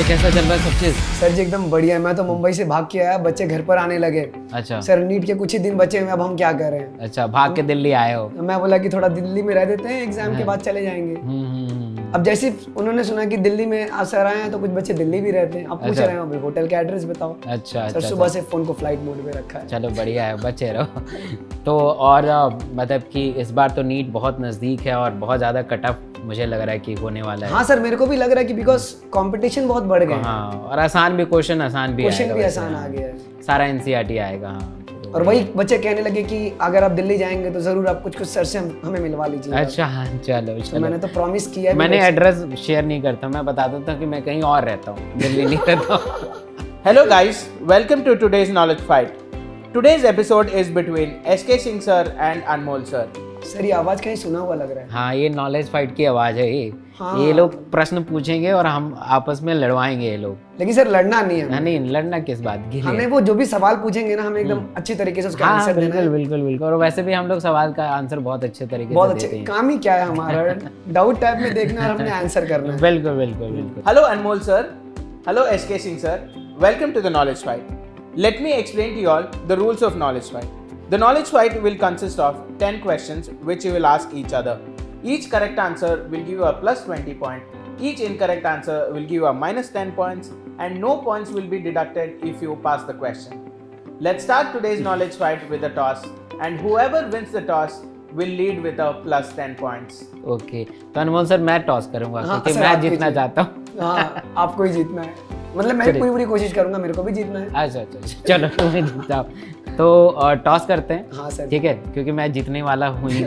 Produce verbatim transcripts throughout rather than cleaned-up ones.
तो कैसा चल रहा है सब चीज? सर जी एकदम बढ़िया है। मैं तो मुंबई से भाग के आया, बच्चे घर पर आने लगे। अच्छा सर नीट के कुछ ही दिन बचे हुए, अब हम क्या कर रहे हैं। अच्छा, भाग के दिल्ली आए हो? मैं बोला कि थोड़ा दिल्ली में रह देते हैं, एग्जाम के बाद चले जाएंगे। अब जैसे उन्होंने सुना कि दिल्ली में आप सर आए हैं तो कुछ बच्चे दिल्ली भी रहते हैं। अब पूछ रहे हैं होटल का एड्रेस बताओ। अच्छा सर सुबह से फोन को फ्लाइट मोड पे रखा है। चलो बढ़िया है, बचे रहो। तो और मतलब कि इस बार तो नीट बहुत नज़दीक है और बहुत ज़्यादा कट ऑफ मुझे लग रहा है कि होने वाला है। हाँ सर, मेरे को भी लग रहा है कि बिकॉज कंपटीशन बहुत बढ़ गया है। हाँ, और आसान भी क्वेश्चन आसान भी क्वेश्चन भी आसान आ गया है, सारा एनसीईआरटी आएगा। हाँ, और वही बच्चे कहने लगे कि अगर आप दिल्ली जाएंगे तो जरूर आप कुछ कुछ सर से हम, हमें मिलवा लीजिए। अच्छा हाँ, चलो तो चलो। मैंने तो प्रॉमिस किया है। मैंने एड्रेस शेयर नहीं करता, मैं बता देता हूँ कि मैं कहीं और रहता हूँ, दिल्ली नहीं रहता हूँ। Hello guys, welcome to today's knowledge fight. Today's episode is between S K Singh sir and Anmol sir. Sir ये आवाज कहीं सुना हुआ लग रहा है। हाँ, ये नॉलेज फाइट की आवाज है ये। हाँ। ये लोग प्रश्न पूछेंगे और हम आपस में लड़वाएंगे ये लोग। लेकिन सर लड़ना नहीं है। नहीं, लड़ना किस बात की? हमें वो जो भी सवाल पूछेंगे ना, हमें एकदम अच्छी तरीके से उसका हाँ, आंसर देना है। बिल्कुल बिल्कुल बिल्कुल। और वैसे भी हम लोग सवाल का आंसर बहुत अच्छे तरीके बहुत से अच्छे देते हैं। काम ही क्या है हमारा, डाउट टाइप में देखना और हमने आंसर करना है। बिल्कुल बिल्कुल बिल्कुल। Hello Anmol sir. Hello S K Singh sir. Welcome to the knowledge fight. Let me explain to you all the rules of knowledge fight. The knowledge fight will consist of ten questions which you will ask each other. Each correct answer will give you a plus twenty point. Each incorrect answer will give you a minus ten points, and no points will be deducted if you pass the question. Let's start today's knowledge fight with a toss, and whoever wins the toss will lead with a plus ten points. Okay, तो Anmol sir मैं toss करूंगा हाँ, क्योंकि sir, मैं आप जीतना कीजिए। चाहता हूँ। हाँ, आपको ही जीतना है। मतलब मैं पूरी पूरी कोशिश करूंगा, मेरे को भी जीतना है। अच्छा अच्छा अच्छा, चलो तुम्हें जीता हूँ। तो टॉस करते हैं। हाँ सर। ठीक है, क्योंकि मैं जीतने वाला हूँ ही।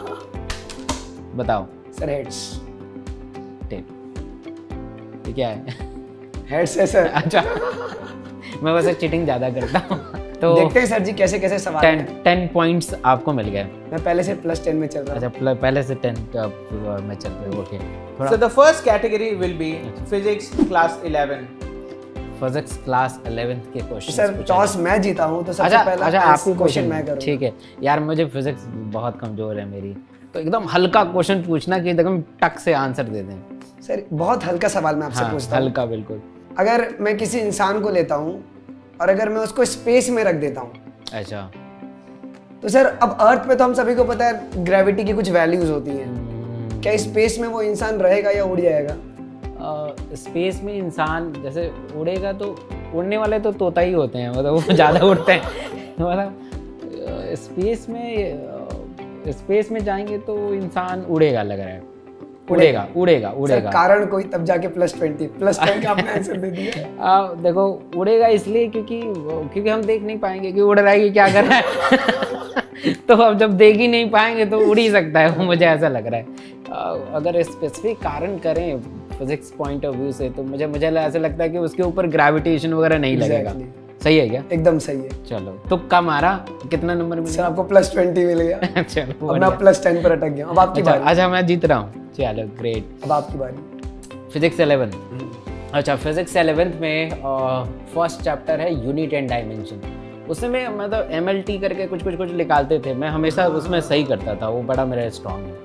बताओ। Sir heads. टेन। ये क्या है? हेड्स है सर। अच्छा, मैं वैसे चीटिंग ज्यादा करता हूँ। तो देखते हैं सर जी कैसे कैसे सवाल टेन हैं। टेन पॉइंट्स आपको मिल गए। मैं पहले से प्लस टेन में चल रहा हूँ। अच्छा, पल- पहले से टेन में चल रहे हो। ओके, थोड़ा So the first category will be physics class eleven. Physics class eleventh के क्वेश्चन। सर टॉस मैं जीता हूँ तो सबसे अच्छा पहला अच्छा, आपको क्वेश्चन मैं करूँगा। ठीक है यार, मुझे फिजिक्स बहुत कमजोर है मेरी, तो एकदम हल्का क्वेश्चन पूछना कि एकदम टक से आंसर दे दें। सर बहुत हल्का सवाल मैं आपसे हाँ, पूछता हूँ। हल्का बिल्कुल। अगर मैं किसी इंसान को लेता हूँ और अगर मैं उसको स्पेस में रख देता हूँ, अच्छा, तो सर अब अर्थ पे तो हम सभी को पता है ग्रेविटी की कुछ वैल्यूज होती हैं। क्या स्पेस में वो इंसान रहेगा या उड़ जाएगा? स्पेस में इंसान जैसे उड़ेगा तो उड़ने वाले तो तोता ही होते हैं, मतलब वो ज़्यादा उड़ते हैं। मतलब स्पेस में स्पेस में जाएंगे तो इंसान उड़ेगा लग रहा है। उड़ेगा उड़ेगा उड़ेगा। सर कारण कोई तब जाके प्लस ट्वेंटी प्लस टेन का आपने आंसर दे दिया। आ, देखो उड़ेगा इसलिए क्योंकि क्योंकि हम देख नहीं पाएंगे कि उड़ रहा है कि क्या कर रहा है। तो अब जब देख ही नहीं पाएंगे तो उड़ ही सकता है वो, मुझे ऐसा लग रहा है। आ, अगर स्पेसिफिक कारण करें फिजिक्स पॉइंट ऑफ व्यू से तो मुझे मुझे ऐसा लगता है कि उसके ऊपर ग्रेविटेशन वगैरह नहीं लगेगा। सही है क्या? एकदम सही है। चलो, तो कम आ रहा, कितना नंबर मिला? सर आपको प्लस ट्वेंटी मिल गया। चलो, अब मैं प्लस टेन पर अटक गया। अब आपकी बारी। अच्छा, मैं जीत रहा हूँ। चलो ग्रेट। अब आपकी बारी। Physics eleven. अच्छा, फिजिक्स इलेवेंथ में फर्स्ट चैप्टर है यूनिट एंड डायमेंशन। उसमें मतलब एम एल टी करके कुछ कुछ कुछ निकालते थे, मैं हमेशा उसमें सही करता था, वो बड़ा मेरा स्ट्रॉन्ग है।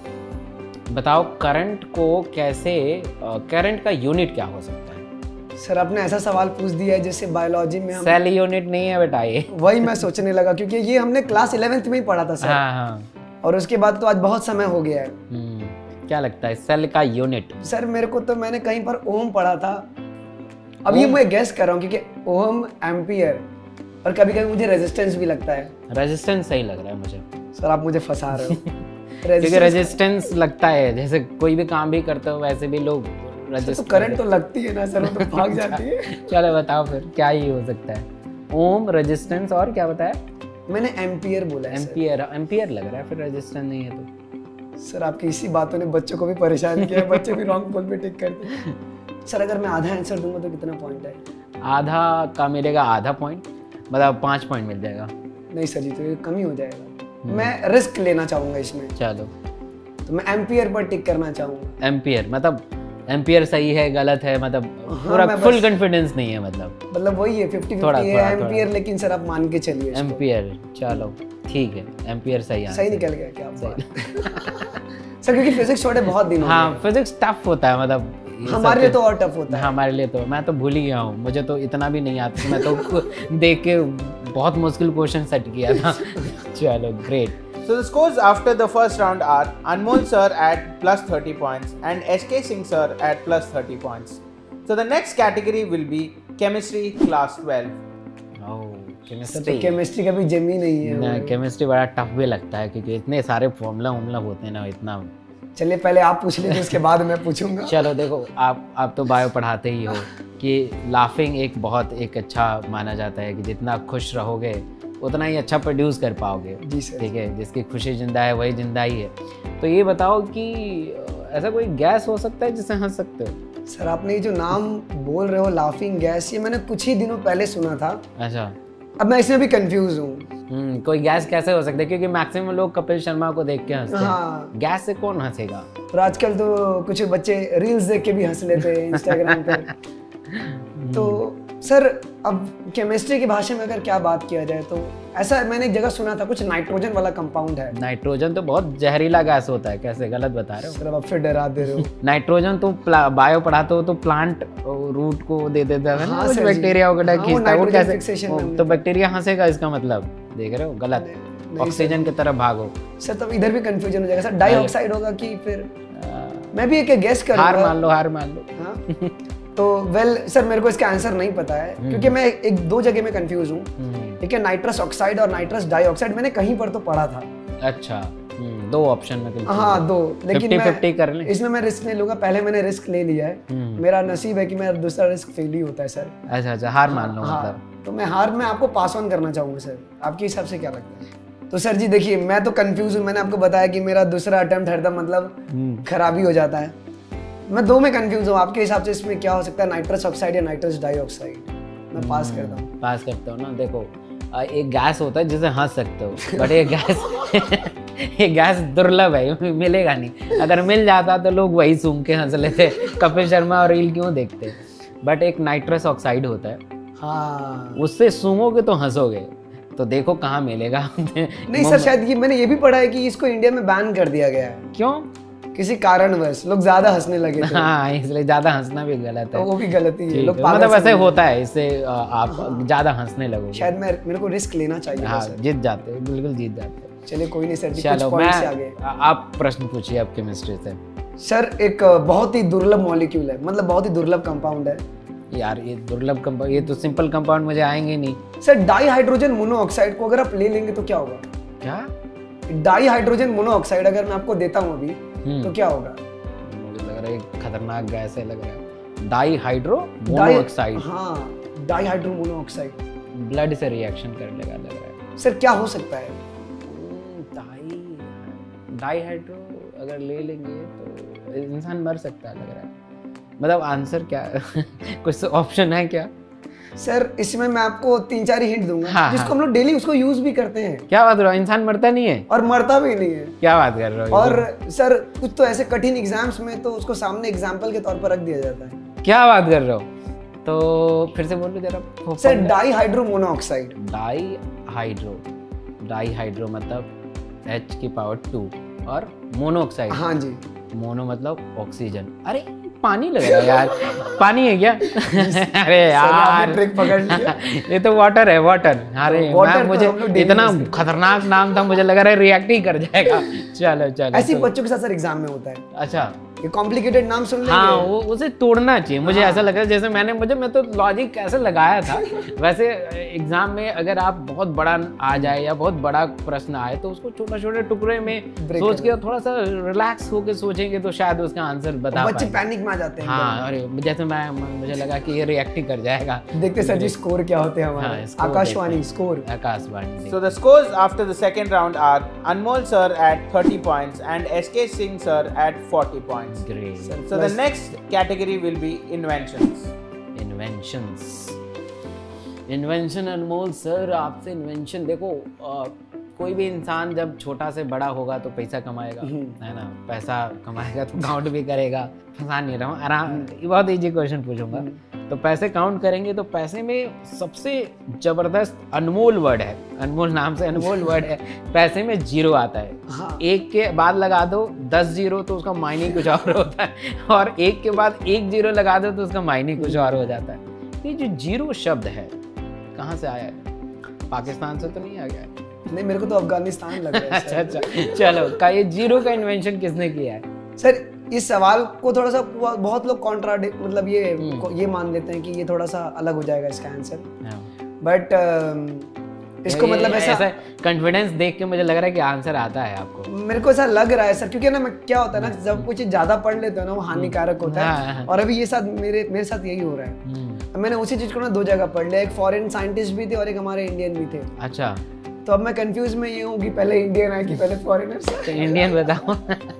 बताओ करंट को कैसे, करंट का यूनिट क्या हो सकता है? सर आपने ऐसा सवाल पूछ दिया है जैसे बायोलॉजी में हम सेल यूनिट नहीं है बेटा ये। वही मैं सोचने लगा क्योंकि ये हमने क्लास इलेवेंथ में ही पढ़ा था सर। हाँ हाँ। और उसके बाद तो आज बहुत समय हो गया है। हम्म, क्या लगता है सेल का यूनिट? सर मेरे को तो मैंने कहीं पर ओम पढ़ा था। अब ये मैं गेस कर रहा हूँ क्योंकि ओम, एम्पियर और कभी कभी मुझे रेजिस्टेंस भी लगता है। रेजिस्टेंस सही लग रहा है मुझे। सर आप मुझे फंसा रहे हो। क्योंकि रेजिस्टेंस लगता है, जैसे कोई भी काम भी करते हो वैसे भी लोग तो करंट तो लगती है ना सर, वो तो भाग जाती है। चलो बताओ फिर क्या ही हो सकता है? ओम, रेजिस्टेंस और क्या बताया? मैंने एम्पियर बोला है। एम्पियर एम्पियर लग रहा है, फिर रेजिस्टेंस नहीं है तो। सर आपकी इसी बातों ने बच्चों को भी परेशान किया है, बच्चे भी रॉन्ग बोल पे टिक करते हैं। सर अगर मैं आधा आंसर दूंगा तो कितना पॉइंट है? आधा का मिलेगा आधा पॉइंट, मतलब पाँच पॉइंट मिल जाएगा। नहीं सर जी, तो ये कम ही हो जाएगा। मैं रिस्क लेना चाहूंगा इसमें। चलो, तो मैं एम्पियर पर टिक करना चाहूंगा। एम्पियर मतलब एम्पियर सही है गलत है, मतलब पूरा फुल कॉन्फिडेंस नहीं है, मतलब मतलब वही है फिफ्टी थोड़ा- फिफ्टी थोड़ा- है थोड़ा। एम्पियर, लेकिन सर आप मान के चलिए इसको। एम्पियर। चलो ठीक है, एम्पियर सही है। सही निकल गया क्या आप? सर क्योंकि फिजिक्स छोड़े बहुत दिन हो हाँ, गए। फिजिक्स टफ होता है, मतलब ये हमारे लिए तो और टफ होता है। हमारे लिए तो मैं तो भूल ही गया हूँ, मुझे तो इतना भी नहीं आता, मैं तो देख के बहुत मुश्किल क्वेश्चन सेट किया था। चलो great. So the scores after the first round are Anmol sir at plus thirty points and S K Singh sir at plus thirty points. So the next category will be chemistry class twelve. Oh, sir तो chemistry का भी gym ही नहीं है। ना chemistry बड़ा tough भी लगता है क्योंकि इतने सारे फॉर्मूला वॉर्मूला होते हैं ना, इतना। चलिए पहले आप पूछ लीजिए, उसके बाद मैं पूछूंगा। चलो देखो, आप आप तो बायो पढ़ाते ही हो कि लाफिंग एक बहुत एक अच्छा माना जाता है कि जितना खुश रहोगे उतना ही अच्छा प्रोड्यूस कर पाओगे। जी सर। ठीक है, जिसकी खुशी जिंदा है वही जिंदा ही है। तो ये बताओ कि ऐसा कोई गैस हो सकता है जिससे हंस सकते हो? सर आपने ये जो नाम बोल रहे हो लाफिंग गैस, ये मैंने कुछ ही दिनों पहले सुना था। अच्छा। अब मैं इसमें भी कंफ्यूज हूँ। हम्म कोई गैस कैसे हो सकता है, क्योंकि मैक्सिमम लोग कपिल शर्मा को देख के हंसते हैं। हाँ। गैस से कौन हंसेगा? और आजकल तो कुछ बच्चे रील्स देख के भी हंस लेते हैं इंस्टाग्राम पे। तो सर अब केमिस्ट्री की भाषा में अगर क्या बात किया जाए तो ऐसा मैंने एक जगह सुना था, कुछ नाइट्रोजन वाला कंपाउंड है। नाइट्रोजन तो बहुत जहरीला गैस होता है, कैसे गलत बता रहे हो? सर अब फिर डरा दे रहे हो। नाइट्रोजन तो बायो पढ़ाते हो तो प्लांट रूट को दे देता है ना, हाँ कुछ सर जी। बैक्टीरिया वगैरह हाँ, वो खींचता है, वो नाइट्रोजन कैसे फिक्सेशन वो, में तो बैक्टीरिया हंसेगा, इसका मतलब देख रहे हो गलत। नहीं ऑक्सीजन की तरफ भागो। सर तब इधर भी कंफ्यूजन हो जाएगा सर, डाइऑक्साइड होगा कि फिर मैं भी एक गेस करूंगा। हार मान लो, हार मान लो। हाँ? तो वेल well, सर मेरे को इसका आंसर नहीं पता है क्योंकि मैं एक दो जगह में कंफ्यूज हूँ। ठीक है, नाइट्रस ऑक्साइड और नाइट्रस डाइऑक्साइड मैंने कहीं पर तो पढ़ा था। अच्छा, दो ऑप्शन में। हाँ दो, लेकिन फिफ्टी फिफ्टी कर ले। इसमें मैं रिस्क नहीं लूंगा, पहले मैंने रिस्क ले लिया है। मेरा नसीब है कि मेरा दूसरा रिस्क फेल ही होता है सर। अच्छा अच्छा, हार मान लो हाँ, मतलब। तो मैं हार में आपको पास ऑन करना चाहूंगा सर, आपके हिसाब से क्या लगता है? तो सर जी देखिए, मैं तो कंफ्यूज हूँ, मैंने आपको बताया कि मेरा दूसरा अटेम्प्ट हरदम मतलब खराबी हो जाता है। मैं दो में कंफ्यूज हूँ, आपके हिसाब से इसमें क्या हो सकता है, नाइट्रस ऑक्साइड या नाइट्रस डाइऑक्साइड? मैं पास करता हूँ। पास करता हूँ ना। देखो एक गैस होता है जिसे हंस सकते हो, बट ये गैस ये गैस दुर्लभ है, मिलेगा नहीं। अगर मिल जाता तो लोग वही सूंघ के हंस लेते, कपिल शर्मा और रील क्यों देखते। बट एक नाइट्रस ऑक्साइड होता है, हाँ उससे सूंघोगे तो हंसोगे, तो देखो कहाँ मिलेगा। नहीं सर, शायद ये मैंने ये भी पढ़ा है कि इसको इंडिया में बैन कर दिया गया है। क्यों? किसी कारणवश लोग ज्यादा हंसने लगे थे। हाँ, इसलिए ज्यादा हंसना भी गलत है। तो वो भी गलती है, लोग मतलब ऐसे होता है, इससे आप ज्यादा हंसने लगोगे। शायद मैं मेरे को रिस्क लेना चाहिए। हाँ, जीत जाते हो, बिल्कुल जीत जाते हो। चलिए कोई नहीं सर जी, चलो कुछ मैं पॉइंट्स आगे। आप प्रश्न पूछिए आप केमिस्ट्री से। सर एक बहुत ही दुर्लभ मॉलिक्यूल है, मतलब बहुत ही दुर्लभ कंपाउंड है। यार ये दुर्लभ कंपाउंड, ये तो सिंपल कंपाउंड मुझे आएंगे नहीं। सर डाई हाइड्रोजन मोनोऑक्साइड को अगर आप ले लेंगे तो क्या होगा? क्या? डाई हाइड्रोजन मोनोऑक्साइड अगर मैं आपको देता हूँ अभी तो क्या होगा? मुझे लग रहा है खतरनाक गैस है, लग रहा है। Di hydro monoxide. हाँ, डाई हाइड्रो मोनोऑक्साइड ब्लड से रिएक्शन कर लेगा, लग रहा है। सर क्या हो सकता है? डाई डाई हाइड्रो अगर ले लेंगे तो इंसान मर सकता है, लग रहा है। मतलब आंसर क्या है? कुछ ऑप्शन है क्या? सर इसमें मैं आपको तीन चार ही हिंट दूंगा। हाँ, जिसको हाँ। हम लोग डेली उसको यूज भी करते हैं। क्या बात कर रहे हो? इंसान मरता नहीं है और मरता भी नहीं है। क्या बात कर रहे हो? और सर कुछ तो ऐसे कठिन एग्जाम्स में तो उसको सामने एग्जाम्पल के तौर पर रख दिया जाता है। क्या बात कर रहे हो? तो फिर से बोलो जरा। Sir di hydro monoxide. Di hydro di hydro मतलब H की पावर टू और मोनोऑक्साइड। हाँ जी। मोनो मतलब ऑक्सीजन। अरे पानी लग रहा है यार। पानी है क्या? अरे यार ट्रिक पकड़ लिया। ये तो वाटर है, वाटर। अरे वाटर मैं मुझे तो इतना खतरनाक नाम था, मुझे लग रहा है रिएक्ट ही कर जाएगा। चलो चलो। ऐसे बच्चों के साथ सर एग्जाम में होता है। अच्छा, ये कॉम्प्लिकेटेड नाम सुन लेंगे। हाँ, वो उसे तोड़ना चाहिए। मुझे ऐसा लग रहा है जैसे मैंने मुझे मैं तो लॉजिक कैसे लगाया था। वैसे एग्जाम में अगर आप बहुत बड़ा आ जाए या बहुत बड़ा प्रश्न आए तो उसको छोटे छोटे टुकड़े में सोच के थोड़ा सा रिलैक्स होकर सोचेंगे तो शायद उसका आंसर बता पाएंगे। बच्चे पैनिक में आ जाते हैं। हाँ, अरे जैसे मैं मुझे लगा कि ये रिएक्ट ही कर जाएगा। देखते सर जी स्कोर क्या होते हैं हमारे। हाँ, score Akashvani score. Akashvani. So the scores after the second round are Anmol sir at thirty points and S K Singh sir at forty points. Great. So the next category will be inventions. Inventions. Invention Anmol sir, आपसे invention देखो, आ, कोई भी इंसान जब छोटा से बड़ा होगा तो पैसा कमाएगा, है ना। पैसा कमाएगा तो काउंट भी करेगा। फंसा नहीं रहा हूँ, आराम, बहुत इजी क्वेश्चन पूछूंगा। तो पैसे काउंट करेंगे तो पैसे में सबसे जबरदस्त अनमोल वर्ड है, अनमोल नाम से अनमोल वर्ड है। पैसे में जीरो आता है। हाँ। एक के बाद लगा दो दस जीरो तो उसका मायने कुछ और होता है, और एक के बाद एक जीरो लगा दो तो उसका मायने कुछ और हो जाता है। तो ये जो जीरो शब्द है कहाँ से आया है? पाकिस्तान से तो नहीं आ गया है? नहीं, मेरे को तो अफगानिस्तान लग रहा है। अच्छा अच्छा, चलो का ये जीरो का इन्वेंशन किसने किया है? सर इस सवाल को थोड़ा सा बहुत लोग कॉन्ट्राडिक्ट मतलब ये ये मान लेते हैं कि ये थोड़ा सा अलग हो जाएगा इसका आंसर, बट uh, इसको मतलब ऐसा ऐसा कॉन्फिडेंस देख के मुझे लग रहा है कि आंसर आता है आपको। मेरे को ऐसा लग रहा है सर, क्योंकि ना मैं क्या होता है ना, जब कुछ ज्यादा पढ़ लेते हो ना वो हानिकारक होता है, और अभी ये साथ मेरे मेरे साथ यही हो रहा है। मैंने उसी चीज को ना दो जगह पढ़ लिया, एक फॉरेन साइंटिस्ट भी थे और एक हमारे इंडियन भी थे। अच्छा, तो अब मैं कंफ्यूज में ये हूँ कि पहले इंडियन है कि पहले फॉरेनर्स। तो इंडियन बताओ।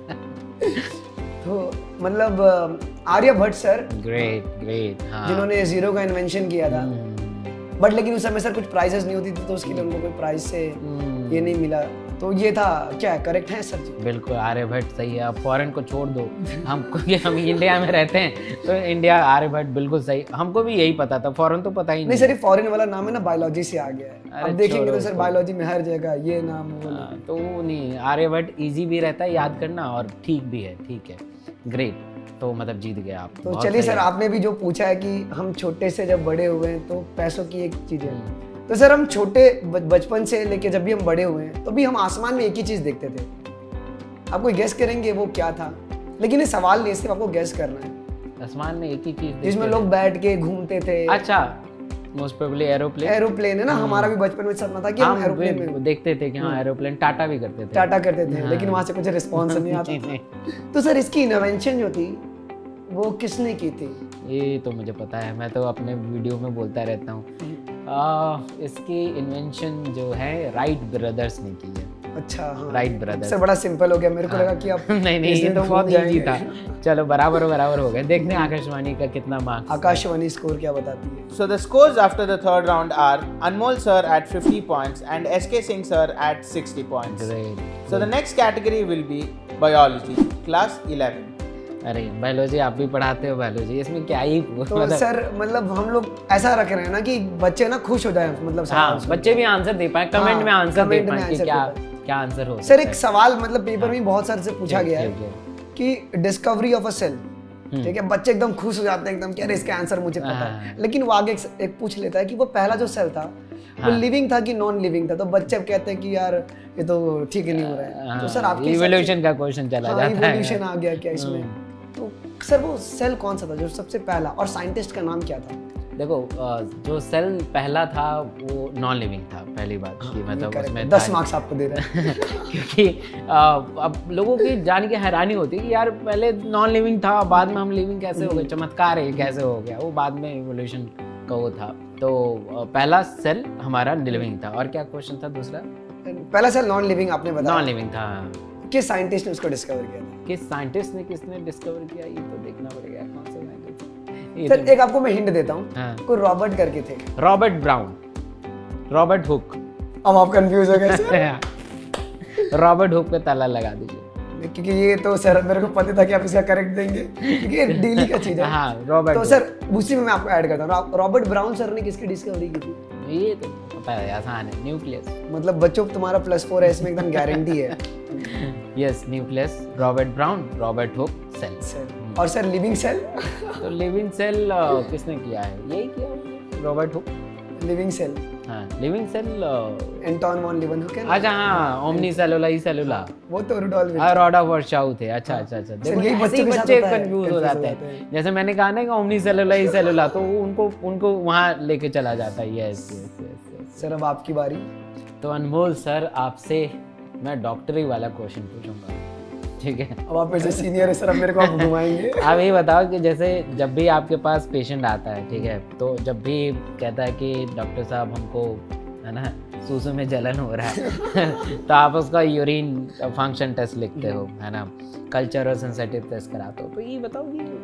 तो मतलब आर्यभट्ट सर, ग्रेट ग्रेट, हाँ, जिन्होंने जीरो का इन्वेंशन किया था। बट लेकिन उस समय सर कुछ प्राइजेस नहीं होती थी, तो उसके लिए उनको कोई प्राइज से ये नहीं मिला। तो ये था, क्या है करेक्ट है सर जी? बिल्कुल, आर्यभट्ट सही है। अब फॉरेन को छोड़ दो, हमको ये हम इंडिया में रहते हैं तो इंडिया, आर्यभट्ट बिल्कुल सही। हमको भी यही पता था, फॉरेन तो पता ही नहीं। नहीं सर, ये फॉरेन वाला नाम है ना, बायोलॉजी से आ गया है। अब देखेंगे तो सर बायोलॉजी में हर जगह ये नाम वो नाम। तो नहीं, आर्यभट्ट इजी भी रहता है याद करना और ठीक भी है। ठीक है, ग्रेट। तो मतलब जीत गए आप। तो चलिए सर, आपने भी जो पूछा है कि हम छोटे से जब बड़े हुए हैं तो पैसों की एक चीज है, तो सर हम छोटे बचपन से लेके जब भी हम बड़े हुए हैं तो भी हम आसमान में एक ही चीज देखते थे। आप कोई गेस करेंगे वो क्या था? लेकिन ये सवाल नहीं, सिर्फ आपको गेस करना है। आसमान में एक ही चीज जिसमें लोग बैठ के घूमते थे। अच्छा, मोस्ट प्रोबेबली एरोप्लेन। एरोप्लेन है ना, हमारा भी बचपन में सपना था कि हम एरोप्लेन में देखते थे कि हाँ एरोप्लेन। टाटा भी करते थे, टाटा करते थे, लेकिन वहां से कुछ रिस्पॉन्स नहीं आता था। तो सर इसकी इन्वेंशन जो थी वो किसने की थी? ये तो मुझे पता है, मैं तो अपने वीडियो में बोलता रहता हूँ। इसकी इन्वेंशन जो है राइट ब्रदर्स ने की है। अच्छा, हाँ, राइट ब्रदर्स। से बड़ा सिंपल हो गया, मेरे को लगा कि आप नहीं नहीं, ये तो बहुत इजी था। चलो बराबर बराबर हो गए। देखते हैं आकाशवाणी का कितना मार्क्स। आकाशवाणी स्कोर क्या बताती है? So the scores after the third round are Anmol sir at fifty points and S K Singh sir at sixty points. Great. So the next category will be biology, class eleven. अरे biology आप भी पढ़ाते हो biology, इसमें क्या ही तो मतलब, sir मतलब हम लोग ऐसा रख रहे हैं ना कि बच्चे ना खुश हो जाए, मतलब हाँ, बच्चे भी आंसर दे पाए, कमेंट हाँ, में आंसर दे पाए कि क्या क्या आंसर हो। सर एक सवाल मतलब पेपर में बहुत सारे से पूछा गया है कि डिस्कवरी ऑफ अ सेल, ठीक है, बच्चे एकदम खुश हो जाते हैं एकदम कि अरे इसका आंसर मुझे पता है, लेकिन वो आगे एक पूछ लेता है कि वो पहला जो सेल था वो लिविंग था कि नॉन लिविंग था, तो बच्चे कहते हैं कि यार ये तो ठीक ही नहीं हो रहा है। तो सर आपकी इवोल्यूशन का क्वेश्चन चला जाता है, इवोल्यूशन आ गया क्या इसमें? तो सर वो सेल कौन सा था जो सबसे पहला, और साइंटिस्ट का नाम क्या था? देखो, जो सेल पहला था वो नॉन लिविंग था, पहली बात की मतलब उसमें दस मार्क्स आपको दे रहे हैं। क्योंकि अब लोगों की जान के हैरानी होती है कि यार पहले नॉन लिविंग था, बाद में हम लिविंग कैसे हो गए, चमत्कार है कैसे हो गया, वो बाद में इवोल्यूशन का वो था। तो पहला सेल हमारा लिविंग था। और क्या क्वेश्चन था दूसरा? पहला सेल नॉन लिविंग आपने बताया। नॉन लिविंग था। किस साइंटिस्ट ने उसको डिस्कवर किया था? किस साइंटिस्ट ने किसने डिस्कवर किया, ये तो देखना पड़ेगा कौन सा साइंटिस्ट। सर एक आपको मैं हिंट देता हूँ, हाँ। कोई रॉबर्ट करके थे। Robert Brown, Robert Hooke. अब आप कंफ्यूज हो गए सर। रॉबर्ट हुक पे ताला लगा दीजिए, क्योंकि ये तो सर मेरे को पता था कि आप इसका करेक्ट देंगे, क्योंकि ये डेली का चीज है। हाँ, रॉबर्ट। तो सर उसी में मैं आपको ऐड करता हूँ, रॉबर्ट ब्राउन सर ने किसकी डिस्कवरी की थी? ये तो पता है, आसान है, न्यूक्लियस। मतलब बच्चों तुम्हारा प्लस फोर है इसमें, एकदम गारंटी है। Yes, nucleus, Robert Brown, Robert Hooke, cell. Cell. और सर लिविंग सेल? तो लिविंग सेल किसने किया है? यही किया रॉबर्ट हुक। लिविंग सेल, हाँ, living cell Anton van Leeuwenhoek है। अच्छा हाँ, ओमनी सेलुला ई सेलुला, वो तो रुडोल्फ रॉडॉफ वर्शाउ थे। अच्छा अच्छा अच्छा, देखो यही बच्चे बच्चे कंफ्यूज हो जाते हैं। जैसे मैंने कहा ना कि ओमनी सेलुला ई सेलुला, तो उनको उनको वहाँ लेके चला जाता है। Yes yes yes. सर अब आपकी बारी। तो अनमोल सर, आपसे मैं डॉक्टरी वाला क्वेश्चन पूछूंगा, ठीक है? अब आप मेरे सीनियर है सर, अब मेरे को आप घुमाएंगे। आप ये बताओ कि जैसे जब भी आपके पास पेशेंट आता है, ठीक है, तो जब भी कहता है कि डॉक्टर साहब हमको है ना सूसू में जलन हो रहा है तो आप उसका यूरिन फंक्शन टेस्ट लिखते हो, है ना, कल्चर और सेंसिटिव टेस्ट कराते हो। तो ये बताओ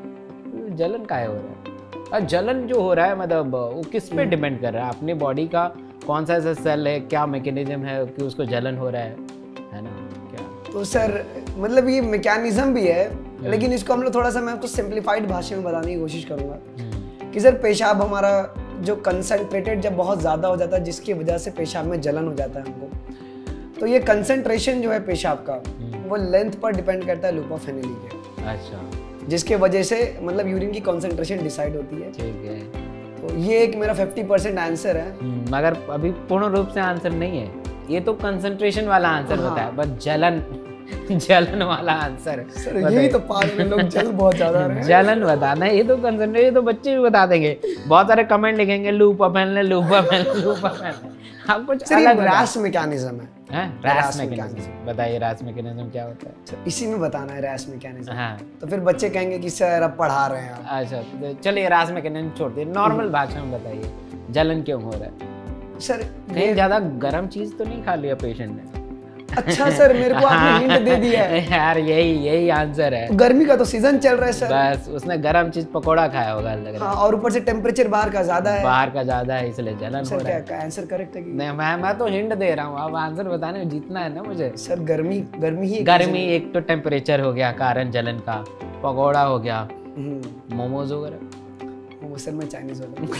कि जलन काहे हो रहा है? और जलन जो हो रहा है मतलब वो किस पे डिपेंड कर रहा है? अपनी बॉडी का कौन सा ऐसा सेल है, क्या मैकेनिज्म है कि उसको जलन हो रहा है, है ना क्या? तो सर मतलब ये मैकेनिज्म भी है, लेकिन इसको हम लोग थोड़ा सा, मैं आपको सिंप्लीफाइड भाषा में बताने की कोशिश करूंगा कि सर पेशाब हमारा जो कंसंट्रेटेड जब बहुत ज़्यादा हो जाता है, जिसकी वजह से पेशाब में जलन हो जाता है हमको, तो ये कंसंट्रेशन जो है पेशाब का वो लेंथ पर डिपेंड करता है लूप ऑफ हेनली के, अच्छा, जिसके वजह से मतलब यूरिन की कॉन्सेंट्रेशन डिसाइड होती है। ठीक है। तो ये एक मेरा फिफ्टी परसेंट आंसर है। हम्म, मगर अभी पूर्ण रूप से आंसर नहीं है, ये तो कंसंट्रेशन वाला आंसर हाँ। होता है, बस जलन जलन वाला आंसर है। सर यही तो पागल हैं लोग, जल बहुत ज्यादा रहे हैं। जलन बताना है, ये तो कंसंट्रेशन, ये तो बच्चे भी बता देंगे, बहुत सारे कमेंट लिखेंगे loop of Henle loop of Henle loop of Henle, आप कुछ सर ये अलग रैश मैकेनिज्म है। हैं, रैश रैश मैकेनिज्म मैकेनिज्म। बताइए, रैश मैकेनिज्म क्या होता है? सर इसी में बताना है रैश मैकेनिज्म। हाँ, तो फिर बच्चे कहेंगे कि सर अब पढ़ा रहे हैं आप। अच्छा, तो चलिए रैश मैकेनिज्म छोड़ दिए, नॉर्मल भाषा में बताइए जलन क्यों हो रहा है? सर कहीं ज्यादा गर्म चीज तो नहीं खा लिया पेशेंट ने? अच्छा सर, मेरे को आपने हिंट दे दिया है। यार यही यही आंसर है। गर्मी का तो सीजन चल रहा है सर। बस उसने गरम चीज पकोड़ा खाया होगा लग रहा हाँ, और ऊपर से टेम्परेचर बाहर का ज्यादा है, है। बाहर का ज्यादा है इसलिए जलन हो सर रहा क्या है। आंसर करेक्ट है कि नहीं, मैं मैं तो हिंट दे रहा हूँ, अब आंसर बताने में जीतना है ना मुझे। सर गर्मी गर्मी ही एक गर्मी एक तो टेम्परेचर हो गया कारण जलन का, पकोड़ा हो गया, हम्म, मोमोज वगैरह। वो सर मैं चाइनीज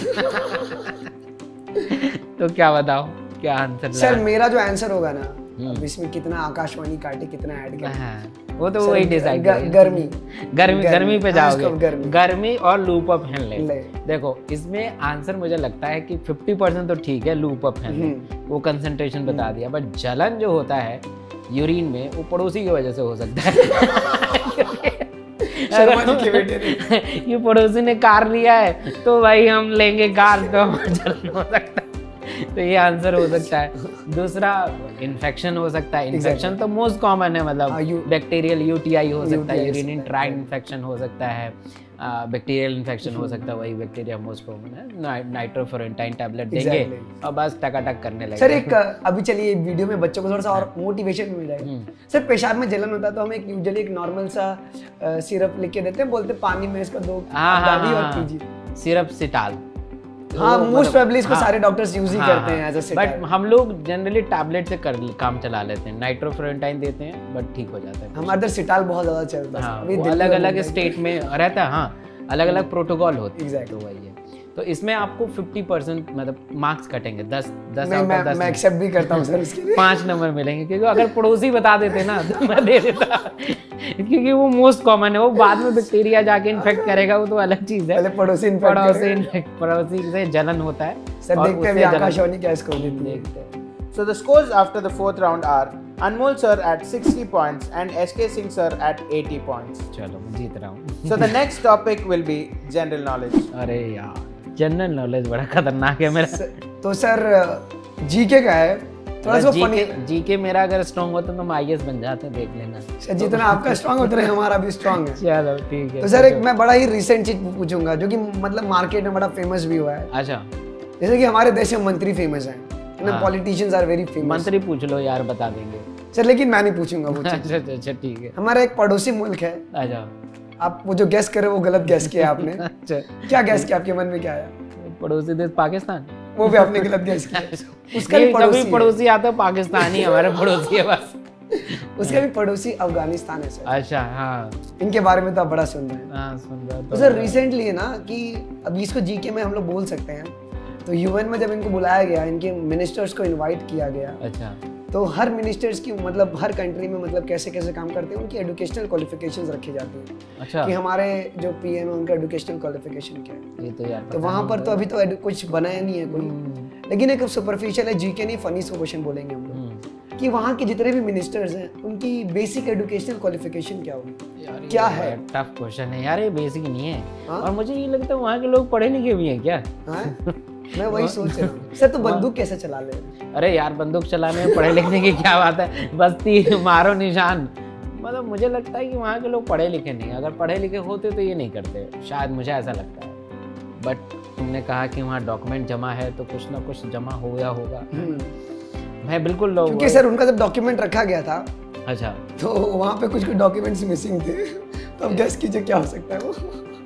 वाला। तो क्या बताओ क्या आंसर? सर मेरा जो आंसर होगा ना, अब इसमें कितना आकाशवाणी काटे कितना ऐड किया, हाँ, वो तो सर, वही डिसाइड ग- गर्मी गर्मी गर्मी पे हाँ, इसको जाओगे, गर्मी। गर्मी और लूप अप हैंडले। ले। देखो इसमें आंसर मुझे लगता है कि फिफ्टी परसेंट तो ठीक है, लूप अप हैंडले वो कंसंट्रेशन बता दिया, बट जलन जो होता है यूरिन में वो पड़ोसी की वजह से हो सकता है। शर्मा जी के बेटे ने। ये पड़ोसी ने कार लिया है तो भाई हम लेंगे कार, तो जलन हो सकता है, तो ये आंसर हो सकता है। दूसरा इन्फेक्शन हो सकता है, इन्फेक्शन तो मोस्ट कॉमन है, मतलब बैक्टीरियल यूटीआई हो सकता है, यूरिनरी ट्रैक्ट इन्फेक्शन हो सकता है, बैक्टीरियल इन्फेक्शन हो सकता है, वही बैक्टीरिया मोस्ट कॉमन है। नाइट्रोफोरेंटाइन टैबलेट देंगे और बस टकाटक करने लगेंगे। सर एक अभी चलिए वीडियो में बच्चों को थोड़ा सा और मोटिवेशन मिल जाएगा। सर पेशाब में जलन होता है तो हम एक यूजुअली एक नॉर्मल सा सिरप लिख के देते हैं, बोलते हैं पानी में इसका दो डालिए और पीजिए। सिरप सिटाल, हाँ, मोस्ट प्रोबेबली इसको सारे डॉक्टर्स यूज ही हाँ, करते हैं एज अ सिटाल। बट हम लोग जनरली टैबलेट से कर काम चला लेते हैं, नाइट्रोफोरेंटाइन देते हैं बट ठीक हो जाता है। हमारे इधर सिटाल बहुत ज्यादा चलता है। हाँ, अभी वो दिल्ली अलग में अलग मुंबई स्टेट में रहता है, हाँ अलग अलग प्रोटोकॉल होते हैं, Exactly. तो वही है। तो इसमें आपको फिफ्टी परसेंट मतलब मार्क्स कटेंगे, दस दस नहीं, out of मैं दस मैं में एक्सेप्ट भी करता हूँ सर उसके लिए। पाँच नंबर मिलेंगे, क्योंकि अगर पड़ोसी बता देते ना तो मैं दे देता, क्योंकि वो मोस्ट कॉमन है, वो बाद में बैक्टीरिया जाके इन्फेक्ट करेगा, वो तो अलग चीज है। पहले पड़ोसी इन्फेक्ट पड़ोसी करे। इन्फेक्ट पड़ोसी से जलन होता है। सर और देखते हैं उससे अभी जलन- आकाशवाणी क्या स्कोर देती है। देखते हैं। So the scores after the fourth round are Anmol sir at sixty points and S K Singh sir at eighty points. चलो मैं जीत रहा हूँ। So the next topic will be general knowledge. अरे यार जनरल नॉलेज बड़ा खतरनाक है मेरा। सर- तो सर जीके का है थोड़ा सा फनी। जीके जीके मेरा अगर स्ट्रॉन्ग होता तो मैं आई ए एस बन जाते, देख लेना। सर जितना आपका स्ट्रांग उतना ही हमारा भी स्ट्रांग है। चलो ठीक है। तो सर एक मैं बड़ा ही रिसेंट चीज पूछूंगा जो कि मतलब मार्केट में बड़ा फेमस भी हुआ है। अच्छा, जैसे कि हमारे देश में मंत्री फेमस हैं, ना पॉलिटिशियंस आर वेरी फेमस। मंत्री पूछ लो यार, बता देंगे। सर लेकिन मैं नहीं पूछूंगा वो चीज। अच्छा अच्छा अच्छा, ठीक है। हमारा एक पड़ोसी मुल्क है, अच्छा आप वो जो गैस करे वो गलत गैस किया आपने। अच्छा, क्या गैस किया, आपके मन में क्या आया? पड़ोसी देश पाकिस्तान। वो भी आपने गलत गैस किया। उसका भी नहीं, पड़ोसी कभी है। पड़ोसी आता है पाकिस्तानी हमारे पड़ोसी है बस। उसका भी पड़ोसी अफगानिस्तान है सर। अच्छा हाँ इनके बारे में तो आप बड़ा सुन रहे हैं। हाँ सुन रहा तो सर रिसेंटली है ना कि अभी इसको जीके में हम लोग बोल सकते हैं, तो यूएन में जब इनको बुलाया गया, इनके मिनिस्टर्स को इनवाइट किया गया, अच्छा तो हर मिनिस्टर्स की मतलब हर कंट्री में मतलब कैसे कैसे काम करते हैं उनकी एजुकेशनल क्वालिफिकेशंस रखी जाती हैं अच्छा, कि हमारे जो पीएम है उनका एजुकेशनल क्वालिफिकेशन क्या है। ये तो यार तो वहाँ पर तो अभी तो edu- कुछ बनाया नहीं है कोई, लेकिन एक सुपरफिशियल है, जीके नहीं फनी से क्वेश्चन बोलेंगे हम लोग कि वहाँ के जितने भी मिनिस्टर्स हैं उनकी बेसिक एजुकेशनल क्वालिफिकेशन क्या होगी, क्या है? टफ क्वेश्चन है यार, ये बेसिक नहीं है। हाँ? और मुझे ये लगता है वहाँ के लोग पढ़े लिखे भी हैं क्या? हाँ? मैं वही सोच रहा हूँ सर। तो बंदूक कैसे चला ले? अरे यार बंदूक चलाने में पढ़े लिखने की क्या बात है, बस्ती मारो निशान। मतलब मुझे लगता है कि वहाँ के लोग पढ़े लिखे नहीं, अगर पढ़े लिखे होते तो ये नहीं करते, शायद मुझे ऐसा लगता है। बट तुमने कहा कि वहाँ डॉक्यूमेंट जमा है तो कुछ ना कुछ जमा हो गया होगा। मैं बिल्कुल लोग क्योंकि सर उनका जब डॉक्यूमेंट रखा गया था अच्छा तो वहाँ पे कुछ कुछ डॉक्यूमेंट्स मिसिंग थे, तो अब गेस कीजिए क्या हो सकता है वो।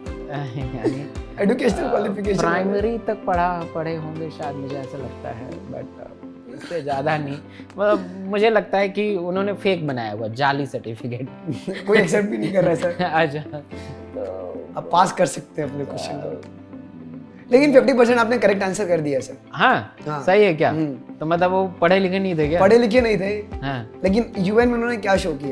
एजुकेशनल क्वालिफिकेशन प्राइमरी तक पढ़ा पढ़े होंगे शायद, मुझे ऐसा लगता है, बट इससे ज़्यादा नहीं। मतलब मुझे लगता है कि उन्होंने फेक बनाया हुआ जाली सर्टिफिकेट। कोई एक्सेप्ट भी नहीं कर रहा है सर। अच्छा तो आप पास कर सकते हैं अपने क्वेश्चन को, लेकिन फिफ्टी परसेंट आपने करेक्ट आंसर कर दिया सर। हाँ, हाँ। सही है क्या? हम्म। तो मतलब वो पढ़े लिखे नहीं थे क्या? पढ़े लिखे नहीं थे, हाँ लेकिन यूएन में उन्होंने क्या शो किया है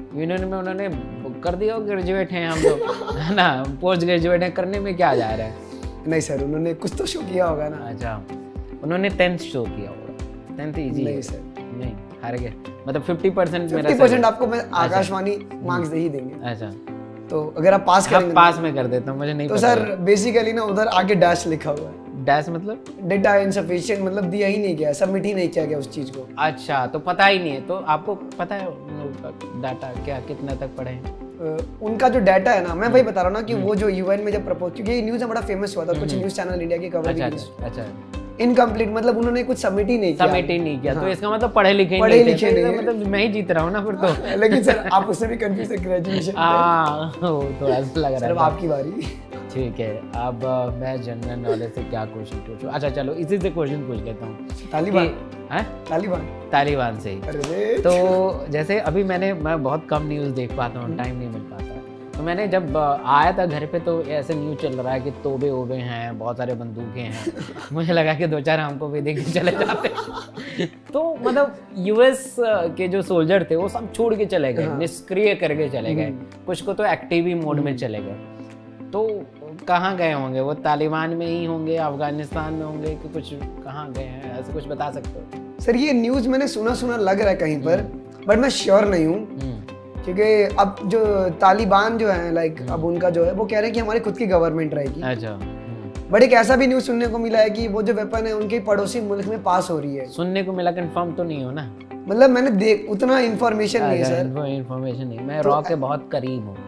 यूनियन में उन्होंने कर दिया, ग्रेजुएट हैं हम लोग है ना, पोस्ट ग्रेजुएट हैं, करने में क्या जा रहा है। नहीं सर, उन्होंने कुछ तो शो किया होगा ना। अच्छा, उन्होंने टेंथ शो किया होगा। टेंथ इजी नहीं है सर, नहीं, हार गए मतलब फिफ्टी परसेंट मेरा फिफ्टी परसेंट आपको मैं आकाशवाणी मार्क्स दे ही देंगे। अच्छा, तो अगर आप पास करेंगे पास में कर देता हूँ, मुझे नहीं तो पता सर बेसिकली ना उधर आगे डैश लिखा हुआ है। डैश मतलब डेटा इनसफिशिएंट, मतलब दिया ही नहीं गया, सबमिट ही नहीं किया गया उस चीज को। अच्छा, तो पता ही नहीं है। तो आपको पता है डाटा क्या कितना तक पढ़े हैं? Uh, उनका जो डाटा है ना, मैं वही बता रहा हूँ ना कि वो जो यूएन में जब प्रपोज, क्योंकि ये न्यूज़ बड़ा फेमस हुआ था, कुछ न्यूज़ चैनल इंडिया की कवर अच्छा की। अच्छा अच्छा, इनकम्प्लीट मतलब उन्होंने कुछ सबमिट ही नहीं किया। सबमिट ही नहीं किया, हाँ। तो इसका मतलब पढ़े लिखे ही पढ़े नहीं थे, लिखे तो नहीं इसका मतलब मैं ही जीत रहा हूँ ना फिर तो। लेकिन सर आप उससे भी कंफ्यूज है, ग्रेजुएशन। हाँ, वो थोड़ा सा लग रहा सर है। आपकी बारी। ठीक है, अब अ, मैं जनरल नॉलेज से क्या क्वेश्चन पूछूं? अच्छा चलो इसी से क्वेश्चन पूछ लेता हूँ। तालिबान। हैं? तालिबान। तालिबान से ही। अरे तो जैसे अभी मैंने मैं बहुत कम न्यूज़ देख पाता हूँ, टाइम नहीं मिल पाता, तो मैंने जब अ, आया था घर पे तो ऐसे न्यूज़ चल रहा है कि तोबे ओबे हैं, बहुत सारे बंदूकें हैं। मुझे लगा कि दो चार हमको भी देख के चले जाते। तो मतलब यूएस के जो सोल्जर थे वो सब छोड़ के चले गए, निष्क्रिय करके चले गए, कुछ को तो एक्टिव ही मोड में चले गए। तो कहाँ गए होंगे वो? तालिबान में ही होंगे, अफगानिस्तान में होंगे, कि कुछ कहाँ गए हैं, ऐसे कुछ बता सकते हो? सर ये न्यूज़ मैंने सुना सुना लग रहा है कहीं पर, बट मैं श्योर नहीं हूँ, क्योंकि अब जो तालिबान जो है लाइक अब उनका जो है वो कह रहे हैं कि हमारी खुद की गवर्नमेंट रहेगी। अच्छा, बट एक ऐसा भी न्यूज़ सुनने को मिला है कि वो जो वेपन है उनके पड़ोसी मुल्क में पास हो रही है। सुनने को मिला, कंफर्म तो नहीं हो ना? मतलब मैंने देख उतना इन्फॉर्मेशन नहीं है सर। वो इन्फॉर्मेशन नहीं, मैं रॉ के बहुत करीब हूँ।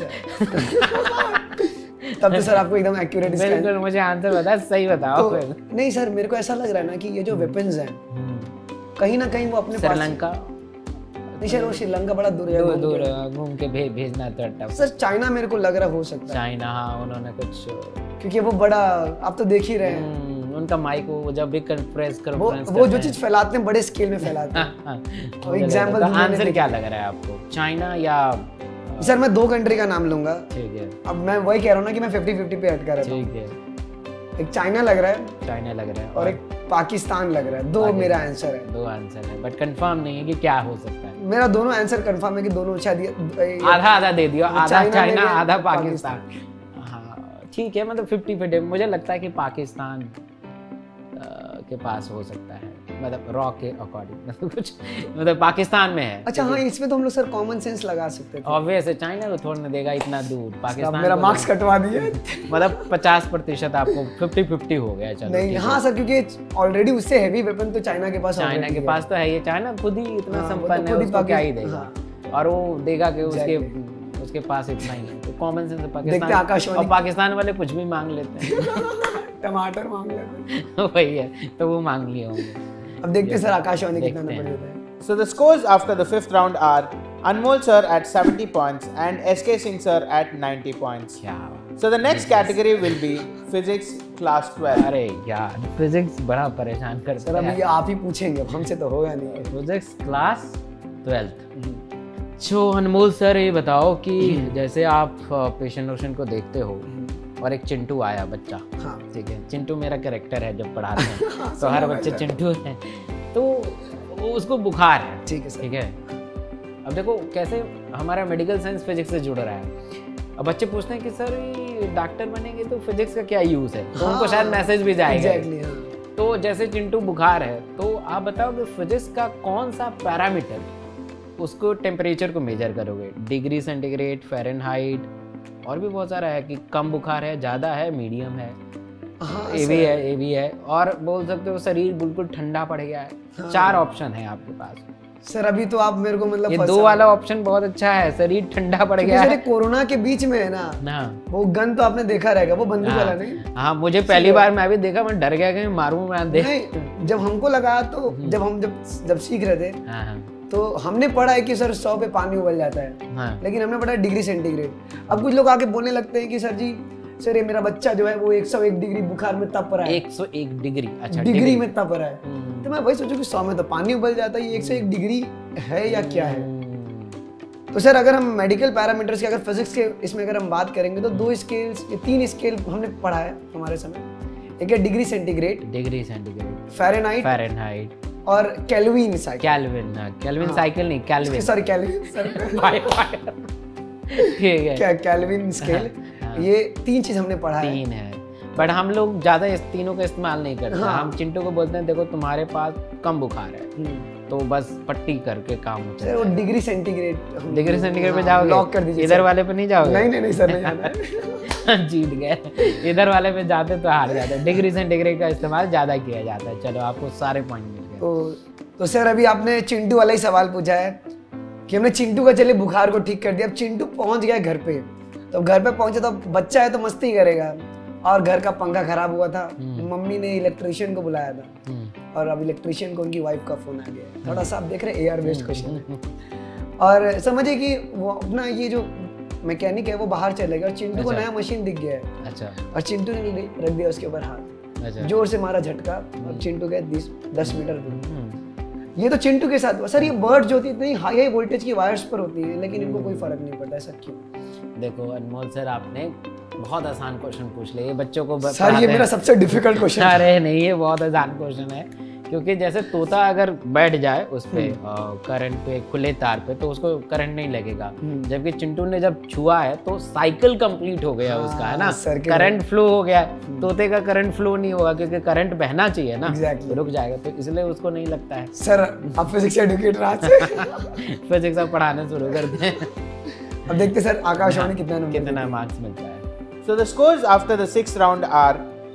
तब तो सर आपको एकदम एक्यूरेट बिल्कुल, मुझे आंसर बता, सही बताओ फिर। नहीं सर, मेरे को ऐसा लग रहा है ना कि ये जो वेपन्स हैं कहीं ना कहीं वो अपने पास। श्रीलंका नहीं सर, वो श्रीलंका बड़ा दूर है, दूर दूर घूम के भे, भेजना तो टफ। सर चाइना मेरे को लग रहा हो सकता है। चाइना, हाँ, उन्होंने कुछ, क्योंकि वो बड़ा, आप तो देख ही रहे हैं उनका माइक वो जब भी प्रेस कर वो, वो जो चीज फैलाते हैं बड़े स्केल में फैलाते हैं। तो एग्जांपल आंसर क्या लग रहा है आपको, चाइना या? सर मैं दो कंट्री का नाम लूंगा। ठीक है, अब मैं वही कह रहा हूँ ना कि मैं फिफ्टी फिफ्टी पे ऐड कर रहा हूँ। ठीक है, एक चाइना लग रहा है, चाइना लग रहा है, और एक पाकिस्तान लग रहा है। दो मेरा आंसर है। दो आंसर है, बट कंफर्म नहीं है कि क्या हो सकता है। मेरा दोनों आंसर कंफर्म है कि दोनों शायद आधा आधा दे दियो, आधा चाइना आधा पाकिस्तान। हाँ ठीक है, मतलब फिफ्टी फिफ्टी मुझे लगता है कि पाकिस्तान के पास हो सकता है, मतलब रॉ के अकॉर्डिंग, मतलब कुछ मतलब पाकिस्तान में है। अच्छा हाँ, इसमें तो हम लोग सर कॉमन सेंस लगा सकते थे। ऑब्वियस है, चाइना को थोड़ने देगा इतना दूर, पाकिस्तान मेरा मार्क्स कटवा दिए। मतलब पचास प्रतिशत आपको फिफ्टी फिफ्टी हो गया। चलो नहीं, हाँ सर, क्योंकि ऑलरेडी उससे हैवी वेपन तो चाइना के पास चाइना के पास तो है, ये चाइना खुद ही इतना संपन्न है, उसको क्या ही देगा, और वो देगा कि उसके उसके पास इतना ही है। तो कॉमन सेंस पाकिस्तान, और पाकिस्तान वाले कुछ भी मांग लेते हैं। टमाटर मांग लेते हैं। वही है, तो वो मांग लिए होंगे। अब देखते हैं सर आकाशवाणी कितना नंबर देता है। So the scores after the fifth round are Anmol sir at seventy points and S K Singh sir at ninety points. So the next category will be physics class twelve. अरे यार, physics बड़ा परेशान करता है। Sir अब ये आप ही पूछेंगे, हमसे तो होगा नहीं। Physics class twelfth. जो अनमोल सर ये बताओ कि जैसे आप पेशेंट रोशन को देखते हो और एक चिंटू आया बच्चा, हाँ ठीक है, चिंटू मेरा कैरेक्टर है जब पढ़ाते हैं। हाँ, तो हर बच्चे चिंटू है, तो उसको बुखार है, ठीक है ठीक है। अब देखो कैसे हमारा मेडिकल साइंस फिजिक्स से जुड़ रहा है। अब बच्चे पूछते हैं कि सर ये डॉक्टर बनेंगे तो फिजिक्स का क्या यूज है, तो हाँ, उनको शायद मैसेज भी जाएगा। exactly, हाँ। तो जैसे चिंटू बुखार है, तो आप बताओ कि फिजिक्स का कौन सा पैरामीटर उसको टेम्परेचर को मेजर करोगे? डिग्री सेंटीग्रेड, फ़ारेनहाइट, और भी बहुत सारा है कि कम बुखार है, ज़्यादा है, मीडियम है, हाँ, ए भी है, ए भी है, और बोल सकते हो शरीर बिल्कुल ठंडा पड़ गया है। हाँ, चार ऑप्शन है आपके पास। सर अभी तो आप मेरे को मतलब ये दो वाला ऑप्शन बहुत अच्छा है, शरीर ठंडा पड़ गया है। कोरोना के बीच में है ना, ना वो गन तो आपने देखा रहेगा, वो बंदूक वाला नहीं। हाँ, मुझे पहली बार मैं भी देखा, मैं डर गया कि मारूं मैं। नहीं, जब हमको लगा तो जब हम जब जब सीख रहे थे, तो हमने पढ़ा है कि सर सौ पे पानी उबल जाता है, हाँ। लेकिन हमने पढ़ा डिग्री सेंटीग्रेड। अब कुछ लोग आके बोलने लगते हैं कि सर जी सर ये मेरा बच्चा जो है वो एक सौ एक डिग्री बुखार में तप रहा है। एक सौ एक डिग्री, अच्छा डिग्री, डिग्री में तप रहा है। तो मैं वही सोचूं कि सौ में तो पानी उबल जाता है, ये एक सौ एक डिग्री है या क्या है? तो सर अगर हम मेडिकल पैरामीटर्स की, अगर फिजिक्स के इसमें अगर हम बात करेंगे तो दो स्केल्स, ये तीन स्केल हमने पढ़ा है हमारे समय। एक है degree centigrade, degree centigrade, Fahrenheit, Fahrenheit और Kelvin cycle. Kelvin, Kelvin cycle नहीं, केल्विन, सॉरी केल्विन ठीक है, क्या केल्विन स्केल। ये तीन चीज हमने पढ़ा है। तीन है, बट हम लोग ज्यादा इस तीनों का इस्तेमाल नहीं करते। हाँ। हम चिंटू को बोलते हैं देखो तुम्हारे पास कम बुखार है तो बस पट्टी करके काम होता सर वो डिग्री सेंटीग्रेड, डिग्री सेंटीग्रेड पे जाओगे, लॉक कर दीजिए। इधर वाले पे नहीं जाओगे? नहीं नहीं नहीं सर, नहीं जाना है। जीत गए। इधर वाले पे जाते तो हार जाते। डिग्री सेंटीग्रेड का इस्तेमाल ज्यादा किया जाता है। चलो आपको सारे पॉइंट मिल गए। तो तो सर अभी आपने चिंटू वाला ही सवाल पूछा है कि हमने चिंटू का चले बुखार को ठीक कर दिया। अब चिंटू पहुंच गया घर पे, तो घर पे पहुंचे तो बच्चा है तो मस्ती करेगा, और घर का पंखा खराब हुआ था, मम्मी ने इलेक्ट्रिशियन को बुलाया था, और अब इलेक्ट्रिशियन को उनकी वाइफ का फोन आ गया। थोड़ा सा आप देख रहे हैं एआर बेस्ड क्वेश्चन। और समझिए कि वो अपना ये जो मैकेनिक है वो बाहर चले गया और चिंटू को नया मशीन दिख गया है। अच्छा, और चिंटू ने रख दिया उसके ऊपर हाथ, अच्छा, जोर से मारा झटका और चिंटू गए दस मीटर दूर। ये तो चिंटू के साथ हुआ। सर ये बर्ड्स जो होती है इतनी हाई हाई वोल्टेज की वायर्स पर होती है, लेकिन इनको कोई फर्क नहीं पड़ता, ऐसा क्यों? देखो अनमोल सर, आपने बहुत आसान क्वेश्चन पूछ लिया। ये बच्चों को सर ये मेरा सबसे डिफिकल्ट क्वेश्चन है। अरे नहीं, ये बहुत आसान क्वेश्चन है, क्योंकि जैसे तोता अगर बैठ जाए उस पे करंट पे, खुले तार पे, तो उसको करंट नहीं लगेगा, जबकि चिंटू ने जब छुआ है तो साइकिल कंप्लीट हो गया उसका, है ना, करंट फ्लो हो गया। तोते का करंट फ्लो नहीं होगा क्योंकि करंट बहना चाहिए ना, exactly. रुक जाएगा, तो इसलिए उसको नहीं लगता है। सर आप फिजिक्स एडुकेट राज से फिजिक्स अब पढ़ाने शुरू कर दें। अब देखते सर आकाशवाणी कितना नंबर कितना मार्क्स मिलता है। So the scores after the sixth round are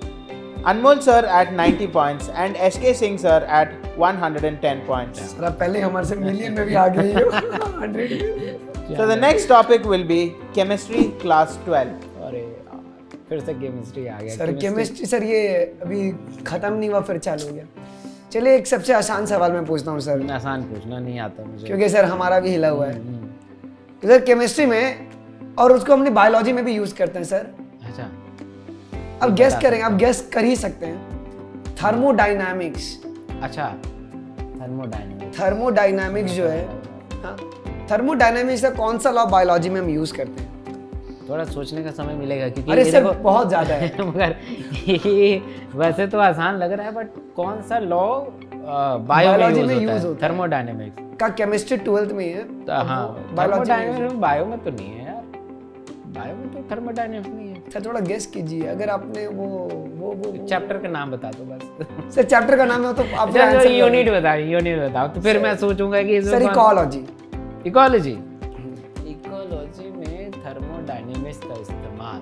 Anmol sir at ninety points and S K Singh sir at one hundred ten points. Sir आप पहले हमारे से मिलियन में भी आ गई हो। हंड्रेड में। So the next topic will be chemistry class twelve. अरे फिर से केमिस्ट्री आ गया। सर केमिस्ट्री सर ये अभी खत्म नहीं हुआ, फिर चालू हो गया। चलिए एक सबसे आसान सवाल मैं पूछता हूँ सर। आसान पूछना नहीं आता मुझे, क्योंकि सर हमारा भी हिला हुआ है। तो सर केमिस्ट्री में, और उसको हमने बायोलॉजी में भी यूज करते हैं सर। अच्छा, अब गेस करेंगे, आप गेस कर ही सकते हैं। थर्मोडायनामिक्स। अच्छा, थर्मोडायनामिक्स। थर्मोडायनामिक्स जो है, हाँ, थर्मोडायनामिक्स का कौन सा लॉ बायोलॉजी में हम यूज करते हैं? थोड़ा सोचने का समय मिलेगा क्योंकि अरे ये सर देखो बहुत ज्यादा है। मगर ये वैसे तो आसान लग रहा है, बट कौन सा लॉ बायोलॉजी में यूज होता है? थर्मोडायनामिक्स का केमिस्ट्री ट्वेल्थ में है। हाँ, थर्मोडायनामिक्स बायो में तो नहीं है यार, बायो में तो थर्मोडायनामिक्स नहीं है। सर थोड़ा गेस कीजिए, अगर आपने वो वो वो चैप्टर का नाम बता दो बस। सर चैप्टर का नाम है तो आप यूनिट बताओ, यूनिट बताओ, तो फिर मैं सोचूंगा कि सर इकोलॉजी। इकोलॉजी, इकोलॉजी में थर्मोडायनामिक्स का इस्तेमाल,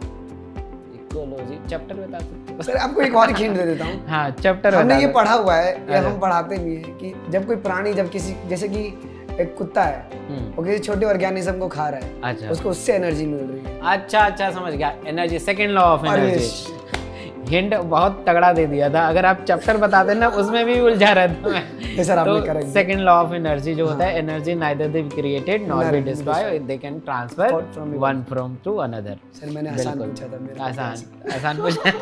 इकोलॉजी चैप्टर बता सकते हो? सर आपको एक और हिंट दे देता हूँ। हाँ चैप्टर हमने ये पढ़ा हुआ है, या हम पढ़ाते भी हैं कि जब कोई प्राणी, जब किसी, जैसे कि एक कुत्ता है वो किसी छोटे ऑर्गेनिज्म को खा रहा है, अच्छा, उसको उससे एनर्जी मिल रही है। अच्छा अच्छा समझ गया, energy, second law of energy. Hint बहुत तगड़ा दे दिया था, अगर आप चैप्टर बताते ना उसमें भी उलझा रहता मैं। सर आपने तो correct. Second law of energy जो होता है, energy neither they created nor be destroy, they can transfer one from to another. Sir मैंने आसान पूछा था, मेरा आसान आसान पूछा।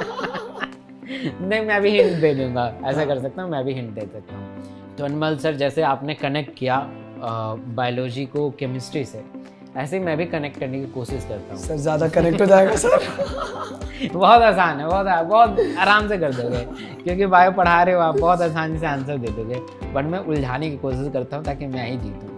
नहीं मैं भी हिंट दे दूंगा, ऐसा कर सकता हूँ, मैं भी हिंट दे सकता हूँ। तो अनमल सर जैसे आपने कनेक्ट किया बायोलॉजी को केमिस्ट्री से, ऐसे ही मैं भी कनेक्ट करने की कोशिश करता हूँ। सर ज्यादा कनेक्ट हो जाएगा सर। बहुत आसान है, बहुत बहुत आराम से कर दोगे क्योंकि बायो पढ़ा रहे हो आप, बहुत आसानी से आंसर दे दोगे, बट मैं उलझाने की कोशिश करता हूँ ताकि मैं ही जीतूँ।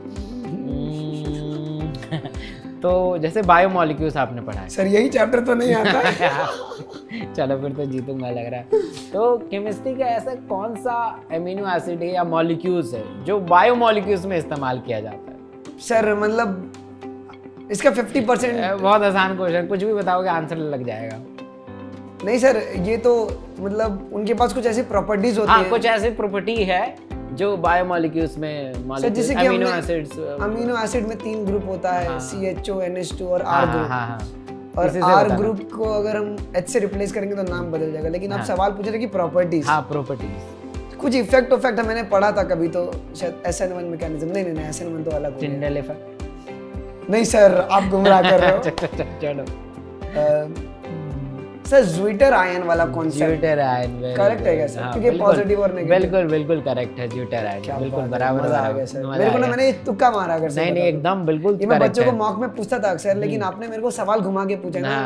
तो जैसे बायो मॉलिक्यूल्स आपने पढ़ा है सर, यही चैप्टर तो नहीं आता है। चलो फिर तो जीतूंगा लग रहा है। तो केमिस्ट्री का ऐसा कौन सा एमिनो एसिड है या मॉलिक्यूल्स है जो बायो मॉलिक्यूल्स में इस्तेमाल किया जाता है? सर मतलब इसका फिफ्टी परसेंट। बहुत आसान क्वेश्चन, कुछ भी बताओगे आंसर लग जाएगा। नहीं सर, ये तो मतलब उनके पास कुछ ऐसी प्रॉपर्टीज होती हाँ, है, कुछ ऐसी प्रॉपर्टी है जो बायोमॉलिक्यूल्स में सर, जैसे कि अमीनो एसिड्स, अमीनो एसिड में तीन ग्रुप होता है, C H O, N H two और आर ग्रुप। हाँ, हाँ, और आर ग्रुप को अगर हम एच से रिप्लेस करेंगे तो नाम बदल जाएगा। लेकिन आप सवाल पूछ रहे कि प्रॉपर्टीज, हाँ प्रॉपर्टीज, कुछ इफेक्ट इफेक्ट मैंने पढ़ा था कभी, तो शायद एस एन वन मैकेनिज्म। नहीं नहीं नहीं, एस एन वन तो अलग हो गया। टिंडल इफेक्ट नहीं सर, आप गुमराह कर रहे हो। चलो सर, ज्विटर आयन वाला कॉन्सेप्ट ज्विटर आयन करेक्ट है क्या सर? क्योंकि पॉजिटिव और नेगेटिव। बिल्कुल बिल्कुल करेक्ट है, ज्विटर आयन बिल्कुल बराबर मजा आ गया सर। मेरे को ना, मैंने ये तुक्का मारा कर सर। नहीं नहीं एकदम बिल्कुल ये मैं बच्चों को मॉक में पूछता था अक्सर, लेकिन आपने मेरे को सवाल घुमा के पूछा ना,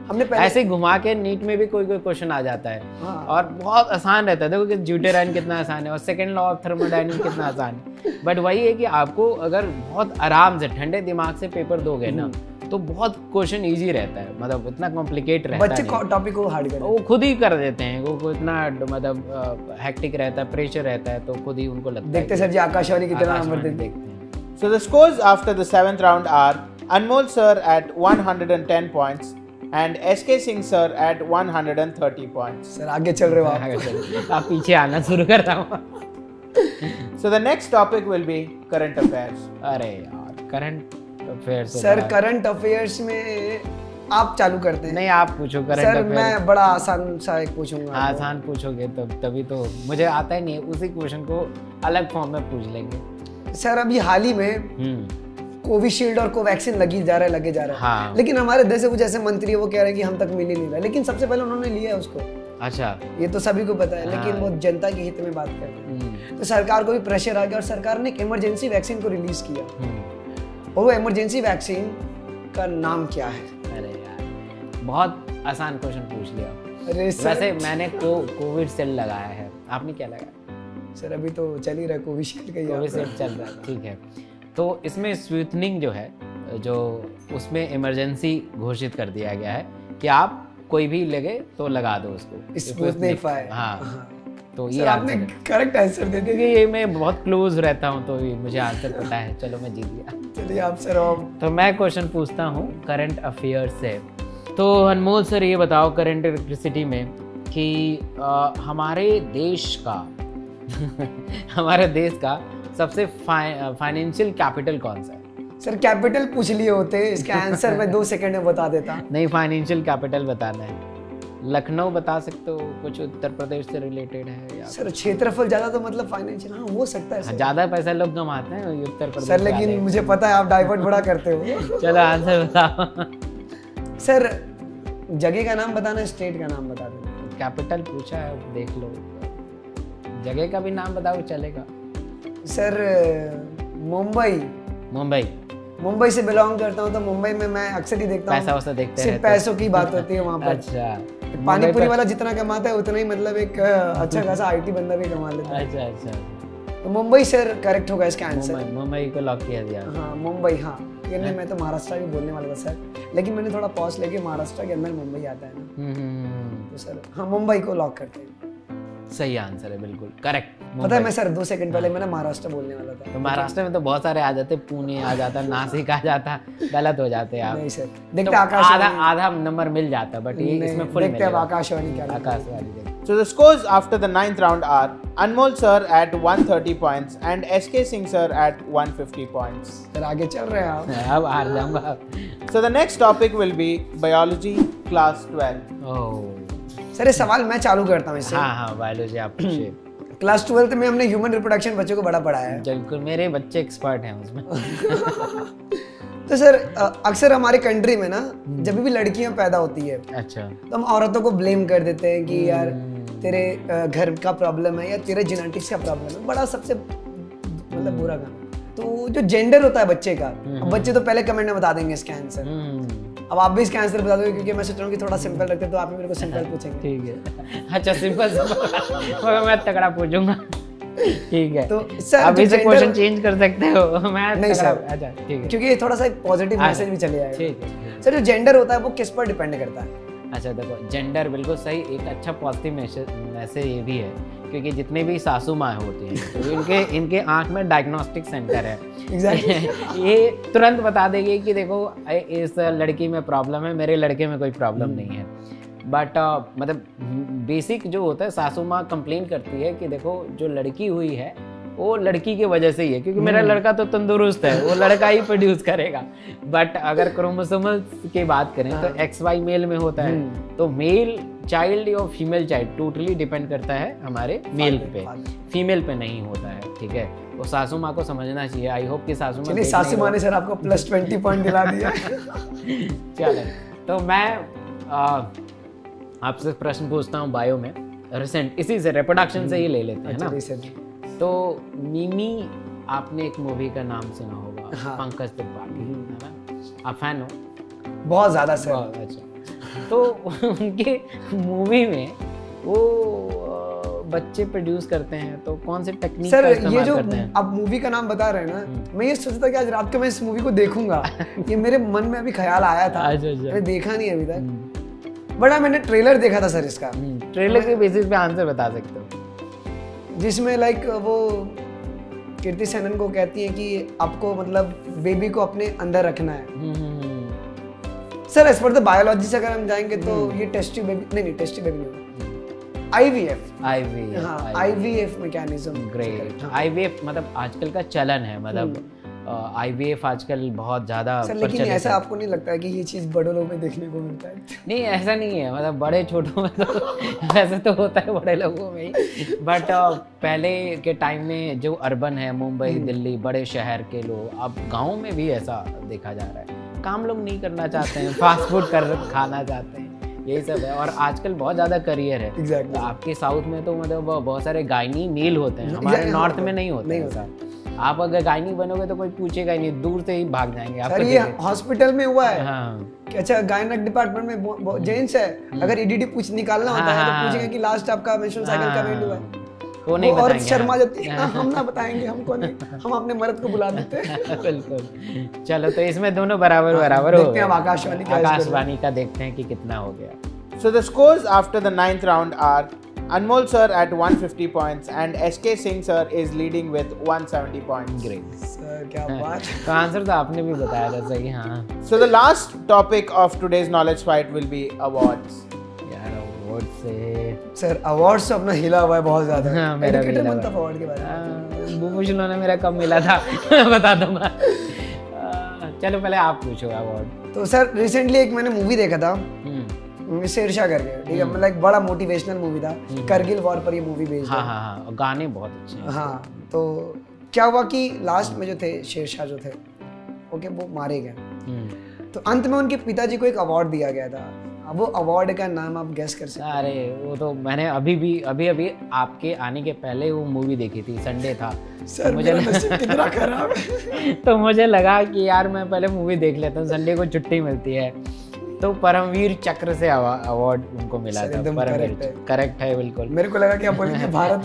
हमने पहले ऐसे घुमा के नीट में भी कोई कोई क्वेश्चन आ जाता है। हाँ। और बहुत आसान रहता है, देखो कि ड्यूटेराइन कितना आसान है और सेकंड लॉ ऑफ थर्मोडायनेमिक्स कितना आसान है। बट वही है कि आपको अगर बहुत आराम से ठंडे दिमाग से पेपर दोगे ना तो बहुत क्वेश्चन इजी रहता है, मतलब इतना कॉम्प्लिकेट रहता बच्चे है टॉपिक को हार्ड कर वो खुद ही कर देते हैं। वो को इतना मतलब हेक्टिक रहता है, प्रेशर रहता है, तो खुद ही उनको लगता है। देखते सर जी आकाशवाणी कितना नंबर देते देखते हैं। So the scores after the seventh round are Anmol sir at one hundred ten points and S K Singh sir at one hundred thirty points. Sir आगे चल रहे हो आप। आगे चलो, आप पीछे आना शुरू कर रहा हूँ। So the next topic will be current affairs. अरे यार current affairs sir current affairs में आप चालू करते हैं। नहीं, आप पूछो करंट सर अफेयर्स। मैं बड़ा आसान सा एक पूछूंगा। आसान पूछोगे तब तभी तो, मुझे आता ही नहीं है, उसी क्वेश्चन को अलग फॉर्म में पूछ लेंगे। सर अभी हाल ही में हम्म कोविशील्ड और कोवैक्सीन लगी जा रहा है लगे जा रहा है हाँ। लेकिन हमारे देश से कुछ ऐसे मंत्री है वो कह रहे हैं कि हम तक मिल ही नहीं रहा, लेकिन सबसे पहले उन्होंने लिया है उसको। अच्छा। ये तो सभी को पता है, हाँ। लेकिन वो जनता के हित में बात कर रहे हैं। हम्म, तो सरकार को भी प्रेशर आ गया और सरकार ने एक इमरजेंसी वैक्सीन को रिलीज किया। हम्म। और वो इमरजेंसी वैक्सीन का नाम क्या है? अरे यार बहुत आसान क्वेश्चन पूछ लिया। अरे सर वैसे मैंने को कोविड सेल लगाया है, आपने क्या लगाया? सर अभी तो चल ही रहा है कोविशील्ड का ही कोविड आता है। सेल चल रहा है, ठीक है। तो इसमें स्पूतनिक जो है, जो उसमें इमरजेंसी घोषित कर दिया गया है कि आप कोई भी लगे तो लगा दो उसको। Sputnik five. हाँ, हाँ। तो ये सर आपने आंसर है। करेक्ट आंसर दे दिया। क्योंकि ये मैं बहुत क्लोज रहता हूँ तो ये मुझे आंसर पता है। चलो मैं जीत गया। चलिए आप सर अब तो मैं क्वेश्चन पूछता हूँ करंट अफेयर्स से। तो अनमोल सर ये बताओ करंट इलेक्ट्रिसिटी में कि आ, हमारे देश का हमारे देश का सबसे फाइनेंशियल कैपिटल कौन सा है? सर कैपिटल पूछ लिए होते, इसका आंसर मैं दो सेकंड में बता देता। नहीं, फाइनेंशियल कैपिटल बताना है। लखनऊ बता सकते हो, कुछ उत्तर प्रदेश से रिलेटेड है या सर क्षेत्रफल ज्यादा तो मतलब फाइनेंशियल हाँ हो सकता है हाँ, सर। ज्यादा पैसा लोग कमाते हैं उत्तर प्रदेश सर वाले। लेकिन मुझे पता है आप डाइवर्ट बड़ा करते हो। चलो आंसर बताओ। सर जगह का नाम बताना, स्टेट का नाम बता देना। कैपिटल पूछा है, देख लो, जगह का भी नाम बताओ चलेगा। सर मुंबई। मुंबई। मुंबई से बिलोंग करता हूँ तो मुंबई में मैं अक्सर ही देखता हूँ पैसा वैसा देखते सिर्फ रहते हो। पैसों की बात होती है वहाँ पर। अच्छा। पानी पूरी वाला जितना कमाता है उतना ही मतलब एक अच्छा खासा आईटी बंदा भी कमा लेता है। अच्छा अच्छा। तो मुंबई सर करेक्ट होगा इसका आंसर। मुंबई मुंबई को लॉक किया दिया। हाँ मुंबई। हाँ नहीं मैं तो महाराष्ट्र भी बोलने वाला था सर, लेकिन मैंने थोड़ा पॉज लेके महाराष्ट्र के अंदर मुंबई आता है ना, हम्म, हम्म, हम्म। तो सर हाँ मुंबई को लॉक करते हैं। सही आंसर है, बिल्कुल करेक्ट। पता है मैं सर दो सेकंड पहले मैंने महाराष्ट्र बोलने वाला था। तो महाराष्ट्र में तो बहुत सारे आ जाते, पुणे आ जाता, नासिक आ जाता, गलत हो जाते आप। नहीं सर तो देखते आधा आकाशवाणी। आधा नंबर मिल जाता, बट ये नहीं, इसमें फुल देखते अब मिलेगा। आकाशवाणी क्या करती है। आकाशवाणी देखते। So the scores after the ninth round are Anmol sir at one hundred thirty points and S K Singh sir at one hundred fifty points. Sir आगे चल रहे हैं आप। अब हार जाऊंगा। So the next topic will be biology class twelve. Oh sir ये सवाल मैं चालू करता हूँ इससे। हाँ हाँ, बायोलॉजी आप पूछिए। क्लास ट्वेल्थ में हमने ह्यूमन रिप्रोडक्शन बच्चों को बड़ा पढ़ाया है। बिल्कुल, मेरे बच्चे एक्सपर्ट हैं उसमें। तो सर अ, अक्सर हमारे कंट्री में ना जब भी लड़कियां पैदा होती है अच्छा। तो हम औरतों को ब्लेम कर देते हैं कि यार तेरे अ, घर का प्रॉब्लम है या तेरे जेनेटिक्स का प्रॉब्लम है, बड़ा सबसे मतलब बुरा काम। तो जो जेंडर होता है बच्चे का, अब बच्चे तो पहले कमेंट में बता देंगे इसका आंसर। हम्म, अब आप भी इसका आंसर बता दोगे क्योंकि मैं सोच रहा हूँ कि थोड़ा सिंपल रखते हैं, तो आप भी मेरे को सिंपल पूछेंगे। ठीक है। अच्छा सिंपल सिंपल मैं तगड़ा पूछूंगा। ठीक है, तो सर आप जो इसे gender- क्वेश्चन चेंज कर सकते हो। मैं नहीं तगड़ा- सर। अच्छा ठीक है। क्योंकि ये थोड़ा सा एक पॉजिटिव हाँ, मैसेज भी चले जाएगा। ठीक है। सर जो जेंडर होता है वो किस पर डिपेंड करता है? अच्छा देखो, जेंडर बिल्कुल सही, एक अच्छा पॉजिटिव मैसेज ये भी है क्योंकि जितने भी सासू माँ होती हैं तो इनके इनके आंख में डायग्नोस्टिक सेंटर है। Exactly. ये तुरंत बता देगी कि देखो इस लड़की में प्रॉब्लम है, मेरे लड़के में कोई प्रॉब्लम नहीं है। बट uh, मतलब बेसिक जो होता है, सासू माँ कंप्लेन करती है कि देखो जो लड़की हुई है वो लड़की की वजह से ही है, क्योंकि मेरा लड़का तो तंदुरुस्त है, वो लड़का ही प्रोड्यूस करेगा। बट अगर क्रोमोसोमल्स की बात करें तो एक्स वाई मेल में होता है, तो मेल चाइल्ड और फीमेल चाइल्ड टोटली डिपेंड करता है हमारे मेल पे, फीमेल पे नहीं होता है। ठीक है, तो सासू माँ को समझना चाहिए। आई होप कि सासू माँ चलिए सासू माँ ने सर आपको प्लस ट्वेंटी पॉइंट दिला दिया। चलो तो मैं आ, आपसे प्रश्न पूछता हूँ बायो में, रिसेंट इसी से रिप्रोडक्शन से ही ले लेते हैं ना। सर जी। तो मिमी, आपने एक मूवी का नाम सुना होगा, हाँ। पंकज त्रिपाठी, है ना? आप फैन हो? बहुत ज्यादा सर। बहुत अच्छा। तो उनके मूवी में वो बच्चे प्रोड्यूस करते हैं, तो कौन से टेक्निक सर का इस्तेमाल ये जो करते हैं? आप मूवी का नाम बता रहे हैं ना, मैं ये सोचता कि आज रात को मैं इस मूवी को देखूंगा। ये मेरे मन में अभी ख्याल आया था, अच्छा, अच्छा। मैंने देखा नहीं अभी तक, बट मैंने ट्रेलर देखा था सर इसका, ट्रेलर के बेसिस पे आंसर बता सकते हो, जिसमें लाइक वो कीर्ति सेनन को कहती है कि आपको मतलब बेबी को अपने अंदर रखना है। Sir as per the biology से अगर हम जाएंगे तो ये टेस्टी बेबी नहीं नहीं टेस्टी बेबी नहीं, आईवीएफ आईवीएफ हाँ आईवीएफ मैकेनिज्म। ग्रेट। आईवीएफ मतलब आजकल का चलन है, मतलब आईवीएफ आजकल बहुत ज्यादा सर, लेकिन ऐसा आपको नहीं लगता है कि ये चीज बड़ों लोगों में देखने को मिलता है? नहीं, ऐसा नहीं है, मतलब बड़े छोटों में तो वैसे तो होता है बड़े लोगों में ही, बट पहले के टाइम में जो अर्बन है, मुंबई दिल्ली बड़े शहर के लोग, अब गाँव में भी ऐसा देखा जा रहा है, काम लोग नहीं करना चाहते हैं, फास्ट फूड कर खाना चाहते हैं, यही सब है। और आजकल बहुत ज्यादा करियर है। exactly. आपके साउथ में तो मतलब बहुत सारे गायनी नील होते हैं, हमारे नॉर्थ में नहीं होते हैं ऐसा। आप अगर गायनी बनोगे तो कोई पूछेगा ही नहीं, दूर से ही भाग जाएंगे आप। सर ये हॉस्पिटल में हुआ है। हाँ। कि अच्छा गायनक डिपार्टमेंट में जेंट्स है, अगर ईडीडी पूछ निकालना होता है तो पूछेंगे कि लास्ट आपका मेंस्ट्रुअल साइकिल कब एंड हुआ है, वो नहीं और बताएंगे। शर्मा जाती है, हम ना बताएंगे, हमको नहीं, हम अपने मर्द को बुला देते हैं। बिल्कुल। चलो तो इसमें दोनों बराबर बराबर हो देखते हैं अब आकाशवाणी का आकाशवाणी का देखते हैं कि कितना हो गया। So the scores after the ninth round are Anmol sir at one hundred fifty points and S K Singh sir is leading with one hundred seventy points. Great. Sir क्या बात। तो आंसर तो आपने भी बताया था सही। हाँ So the last topic of today's knowledge fight will be awards. यार अवार्ड से सर अवार्ड्स तो अपना हिला हुआ है बहुत ज्यादा। हाँ, मेरा भी एजुकेटर हिला मंथ हुआ है। ऑफ अवार्ड के बारे में वो पूछ लो ना मेरा कब मिला था बता दूंगा। आ, चलो पहले आप पूछो अवार्ड। तो सर रिसेंटली एक मैंने मूवी देखा था शेरशाह करके, ठीक है, मतलब एक बड़ा मोटिवेशनल मूवी था, करगिल वॉर पर ये मूवी बेस्ड है। हाँ हाँ हाँ, और गाने बहुत अच्छे हैं। हाँ तो क्या हुआ कि लास्ट में जो थे शेरशाह जो थे ओके वो मारे गए, तो अंत में उनके पिताजी को एक अवार्ड दिया गया था। अब वो अवार्ड का नाम आप गेस कर सकते हैं? अरे वो तो मैंने अभी भी अभी अभी आपके आने के पहले वो मूवी देखी थी, संडे था। सर तो मुझे मेरा नसीब कितना खराब है। तो मुझे लगा कि यार मैं पहले मूवी देख लेता हूँ, संडे को छुट्टी मिलती है। तो परमवीर चक्र से अवार्ड उनको मिला था। परमवीर करेक्ट है बिल्कुल। मेरे को लगा कि आप बोलेंगे भारत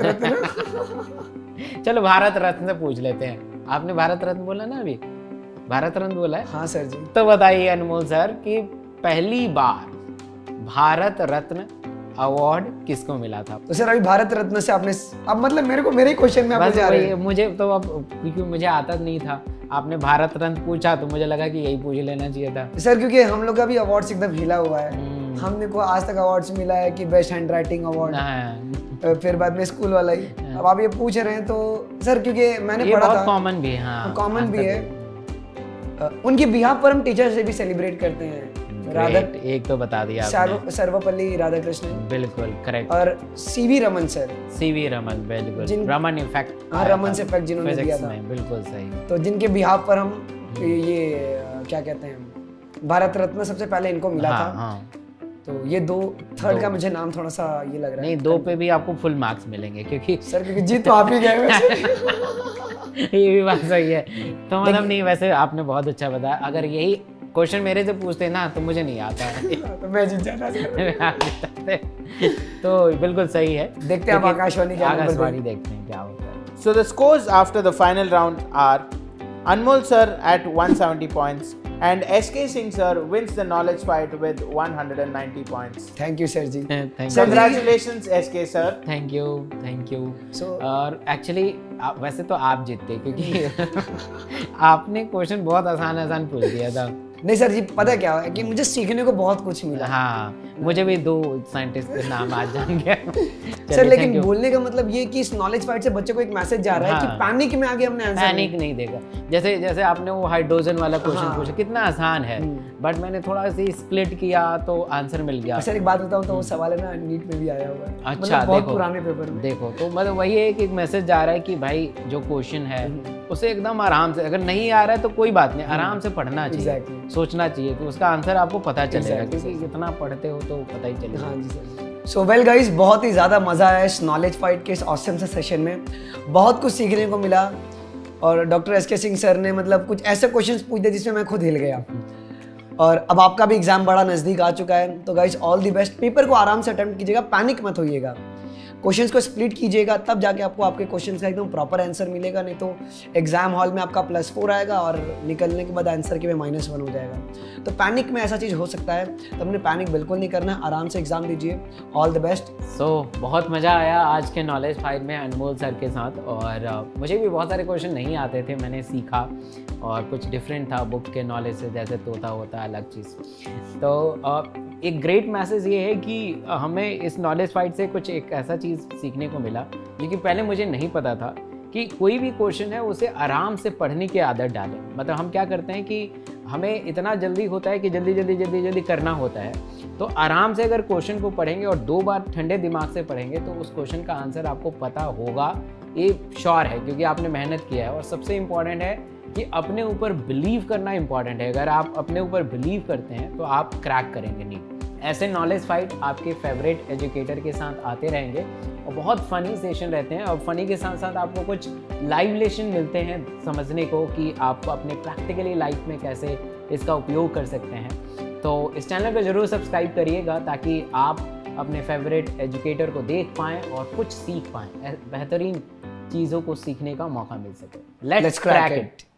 रत्न। चलो भारत रत्न से पूछ लेते हैं। आपने भारत रत्न बोला ना अभी, भारत रत्न बोला है? हाँ सर जी। तो बताइए अनमोल सर कि पहली बार भारत रत्न अवार्ड किसको मिला था? तो सर अभी भारत रत्न से आपने अब मतलब मेरे को मेरे ही क्वेश्चन में आप जा रहे हैं। मुझे तो अब क्योंकि मुझे आता नहीं था, आपने भारत रत्न पूछा तो मुझे लगा कि यही पूछ लेना चाहिए था सर, क्योंकि हम लोग का भी अवार्ड्स एकदम हिला हुआ है। हमने को आज तक अवार्ड्स मिला है कि बेस्ट हैंड राइटिंग अवार्ड, फिर बाद में स्कूल वाला ही। अब आप ये पूछ रहे हैं तो सर क्योंकि मैंने पढ़ा था कॉमन भी है, कॉमन भी है। उनके बिहाफ पर हम टीचर से भी सेलिब्रेट करते हैं। राधा एक तो बता दिया आपने, सर्वपल्ली राधाकृष्णन बिल्कुल करेक्ट, और सीवी रमन सर, सीवी रमन बिल्कुल, रमन इफेक्ट, हाँ रमन से इफेक्ट जिन्होंने दिया था, बिल्कुल सही। तो जिनके बिहाफ पर हम ये क्या कहते हैं भारत रत्न सबसे पहले इनको मिला हाँ, था। हाँ। तो ये दो थर्ड का मुझे नाम थोड़ा सा ये लग रहा है। नहीं, दो पे भी आपको फुल मार्क्स मिलेंगे क्योंकि सर क्योंकि जीत तो आप ही गए वैसे। ये भी बात सही है। तो मतलब नहीं, वैसे आपने बहुत अच्छा बताया। अगर यही क्वेश्चन मेरे से पूछते ना तो मुझे नहीं आता तो मैं जीत जाता। तो बिल्कुल सही है। देखते हैं आकाशवाणी क्या आकाशवाणी देखते हैं क्या होता है। So the scores after the final round are Anmol sir at one hundred seventy points and S K Singh sir wins the knowledge fight with one hundred ninety points. Thank you sir ji. Thank you. Congratulations S K sir. Thank you, thank you. So और actually वैसे तो आप जीतते क्योंकि आपने question बहुत आसान आसान पूछ दिया था। नहीं सर जी, पता क्या है कि मुझे सीखने को बहुत कुछ मिला। हाँ, मुझे भी दो साइंटिस्ट के नाम आज जान गया। सर लेकिन बोलने का मतलब ये कि इस नॉलेज फाइट से बच्चे को एक मैसेज जा रहा है कि पैनिक में आगे हमने आंसर पैनिक नहीं देगा। जैसे जैसे आपने वो हाइड्रोजन वाला क्वेश्चन पूछा, कितना आसान है, बट मैंने थोड़ा सी स्प्लिट किया तो आंसर मिल गया। सर एक बात बताऊं तो वो सवाल है ना नीट में भी आया हुआ है। अच्छा, बहुत पुराने पेपर में। देखो तो मतलब वही है कि एक मैसेज जा रहा है कि भाई जो क्वेश्चन है उसे एकदम आराम से, अगर नहीं आ रहा है तो कोई बात नहीं, आराम से पढ़ना चाहिए, सोचना चाहिए कि उसका आंसर आपको पता चलेगा, क्योंकि जितना पढ़ते हो तो पता ही चलेगा। हाँ ji sir. So well guys, बहुत ही ज़्यादा मज़ा आया इस नॉलेज फाइट के इस ऑसम से सेशन में। बहुत कुछ सीखने को मिला और डॉक्टर एस के सिंह सर ने मतलब कुछ ऐसे क्वेश्चंस पूछ दिए जिसमें मैं खुद हिल गया। और अब आपका भी एग्जाम बड़ा नजदीक आ चुका है, तो guys all the best. Paper को आराम से अटेम्प्ट कीजिएगा, पैनिक मत होइएगा, क्वेश्चंस को स्प्लिट कीजिएगा, तब जाके आपको आपके क्वेश्चंस का एकदम प्रॉपर आंसर मिलेगा। नहीं तो एग्जाम हॉल में आपका प्लस फोर आएगा और निकलने के बाद आंसर के में माइनस वन हो जाएगा। तो पैनिक में ऐसा चीज़ हो सकता है, तो हमने पैनिक बिल्कुल नहीं करना है, आराम से एग्जाम दीजिए। All the best. सो बहुत मज़ा आया आज के नॉलेज फाइल में अनमोल सर के साथ, और uh, मुझे भी बहुत सारे क्वेश्चन नहीं आते थे, मैंने सीखा और कुछ डिफरेंट था बुक के नॉलेज से, जैसे तोता होता है अलग चीज़। तो uh, एक ग्रेट मैसेज ये है कि हमें इस नॉलेज फाइट से कुछ एक ऐसा चीज़ सीखने को मिला जो कि पहले मुझे नहीं पता था, कि कोई भी क्वेश्चन है उसे आराम से पढ़ने की आदत डालें। मतलब हम क्या करते हैं कि हमें इतना जल्दी होता है कि जल्दी जल्दी जल्दी जल्दी करना होता है, तो आराम से अगर क्वेश्चन को पढ़ेंगे और दो बार ठंडे दिमाग से पढ़ेंगे तो उस क्वेश्चन का आंसर आपको पता होगा, ये श्योर है, क्योंकि आपने मेहनत किया है। और सबसे इम्पॉर्टेंट है कि अपने ऊपर बिलीव करना इंपॉर्टेंट है। अगर आप अपने ऊपर बिलीव करते हैं तो आप क्रैक करेंगे नीट। ऐसे नॉलेज फाइट आपके फेवरेट एजुकेटर के साथ आते रहेंगे और बहुत फ़नी सेशन रहते हैं, और फ़नी के साथ साथ आपको कुछ लाइव लेसन मिलते हैं समझने को कि आप अपने प्रैक्टिकली लाइफ में कैसे इसका उपयोग कर सकते हैं। तो इस चैनल को ज़रूर सब्सक्राइब करिएगा ताकि आप अपने फेवरेट एजुकेटर को देख पाएँ और कुछ सीख पाएँ, बेहतरीन चीज़ों को सीखने का मौका मिल सके। Let's crack it.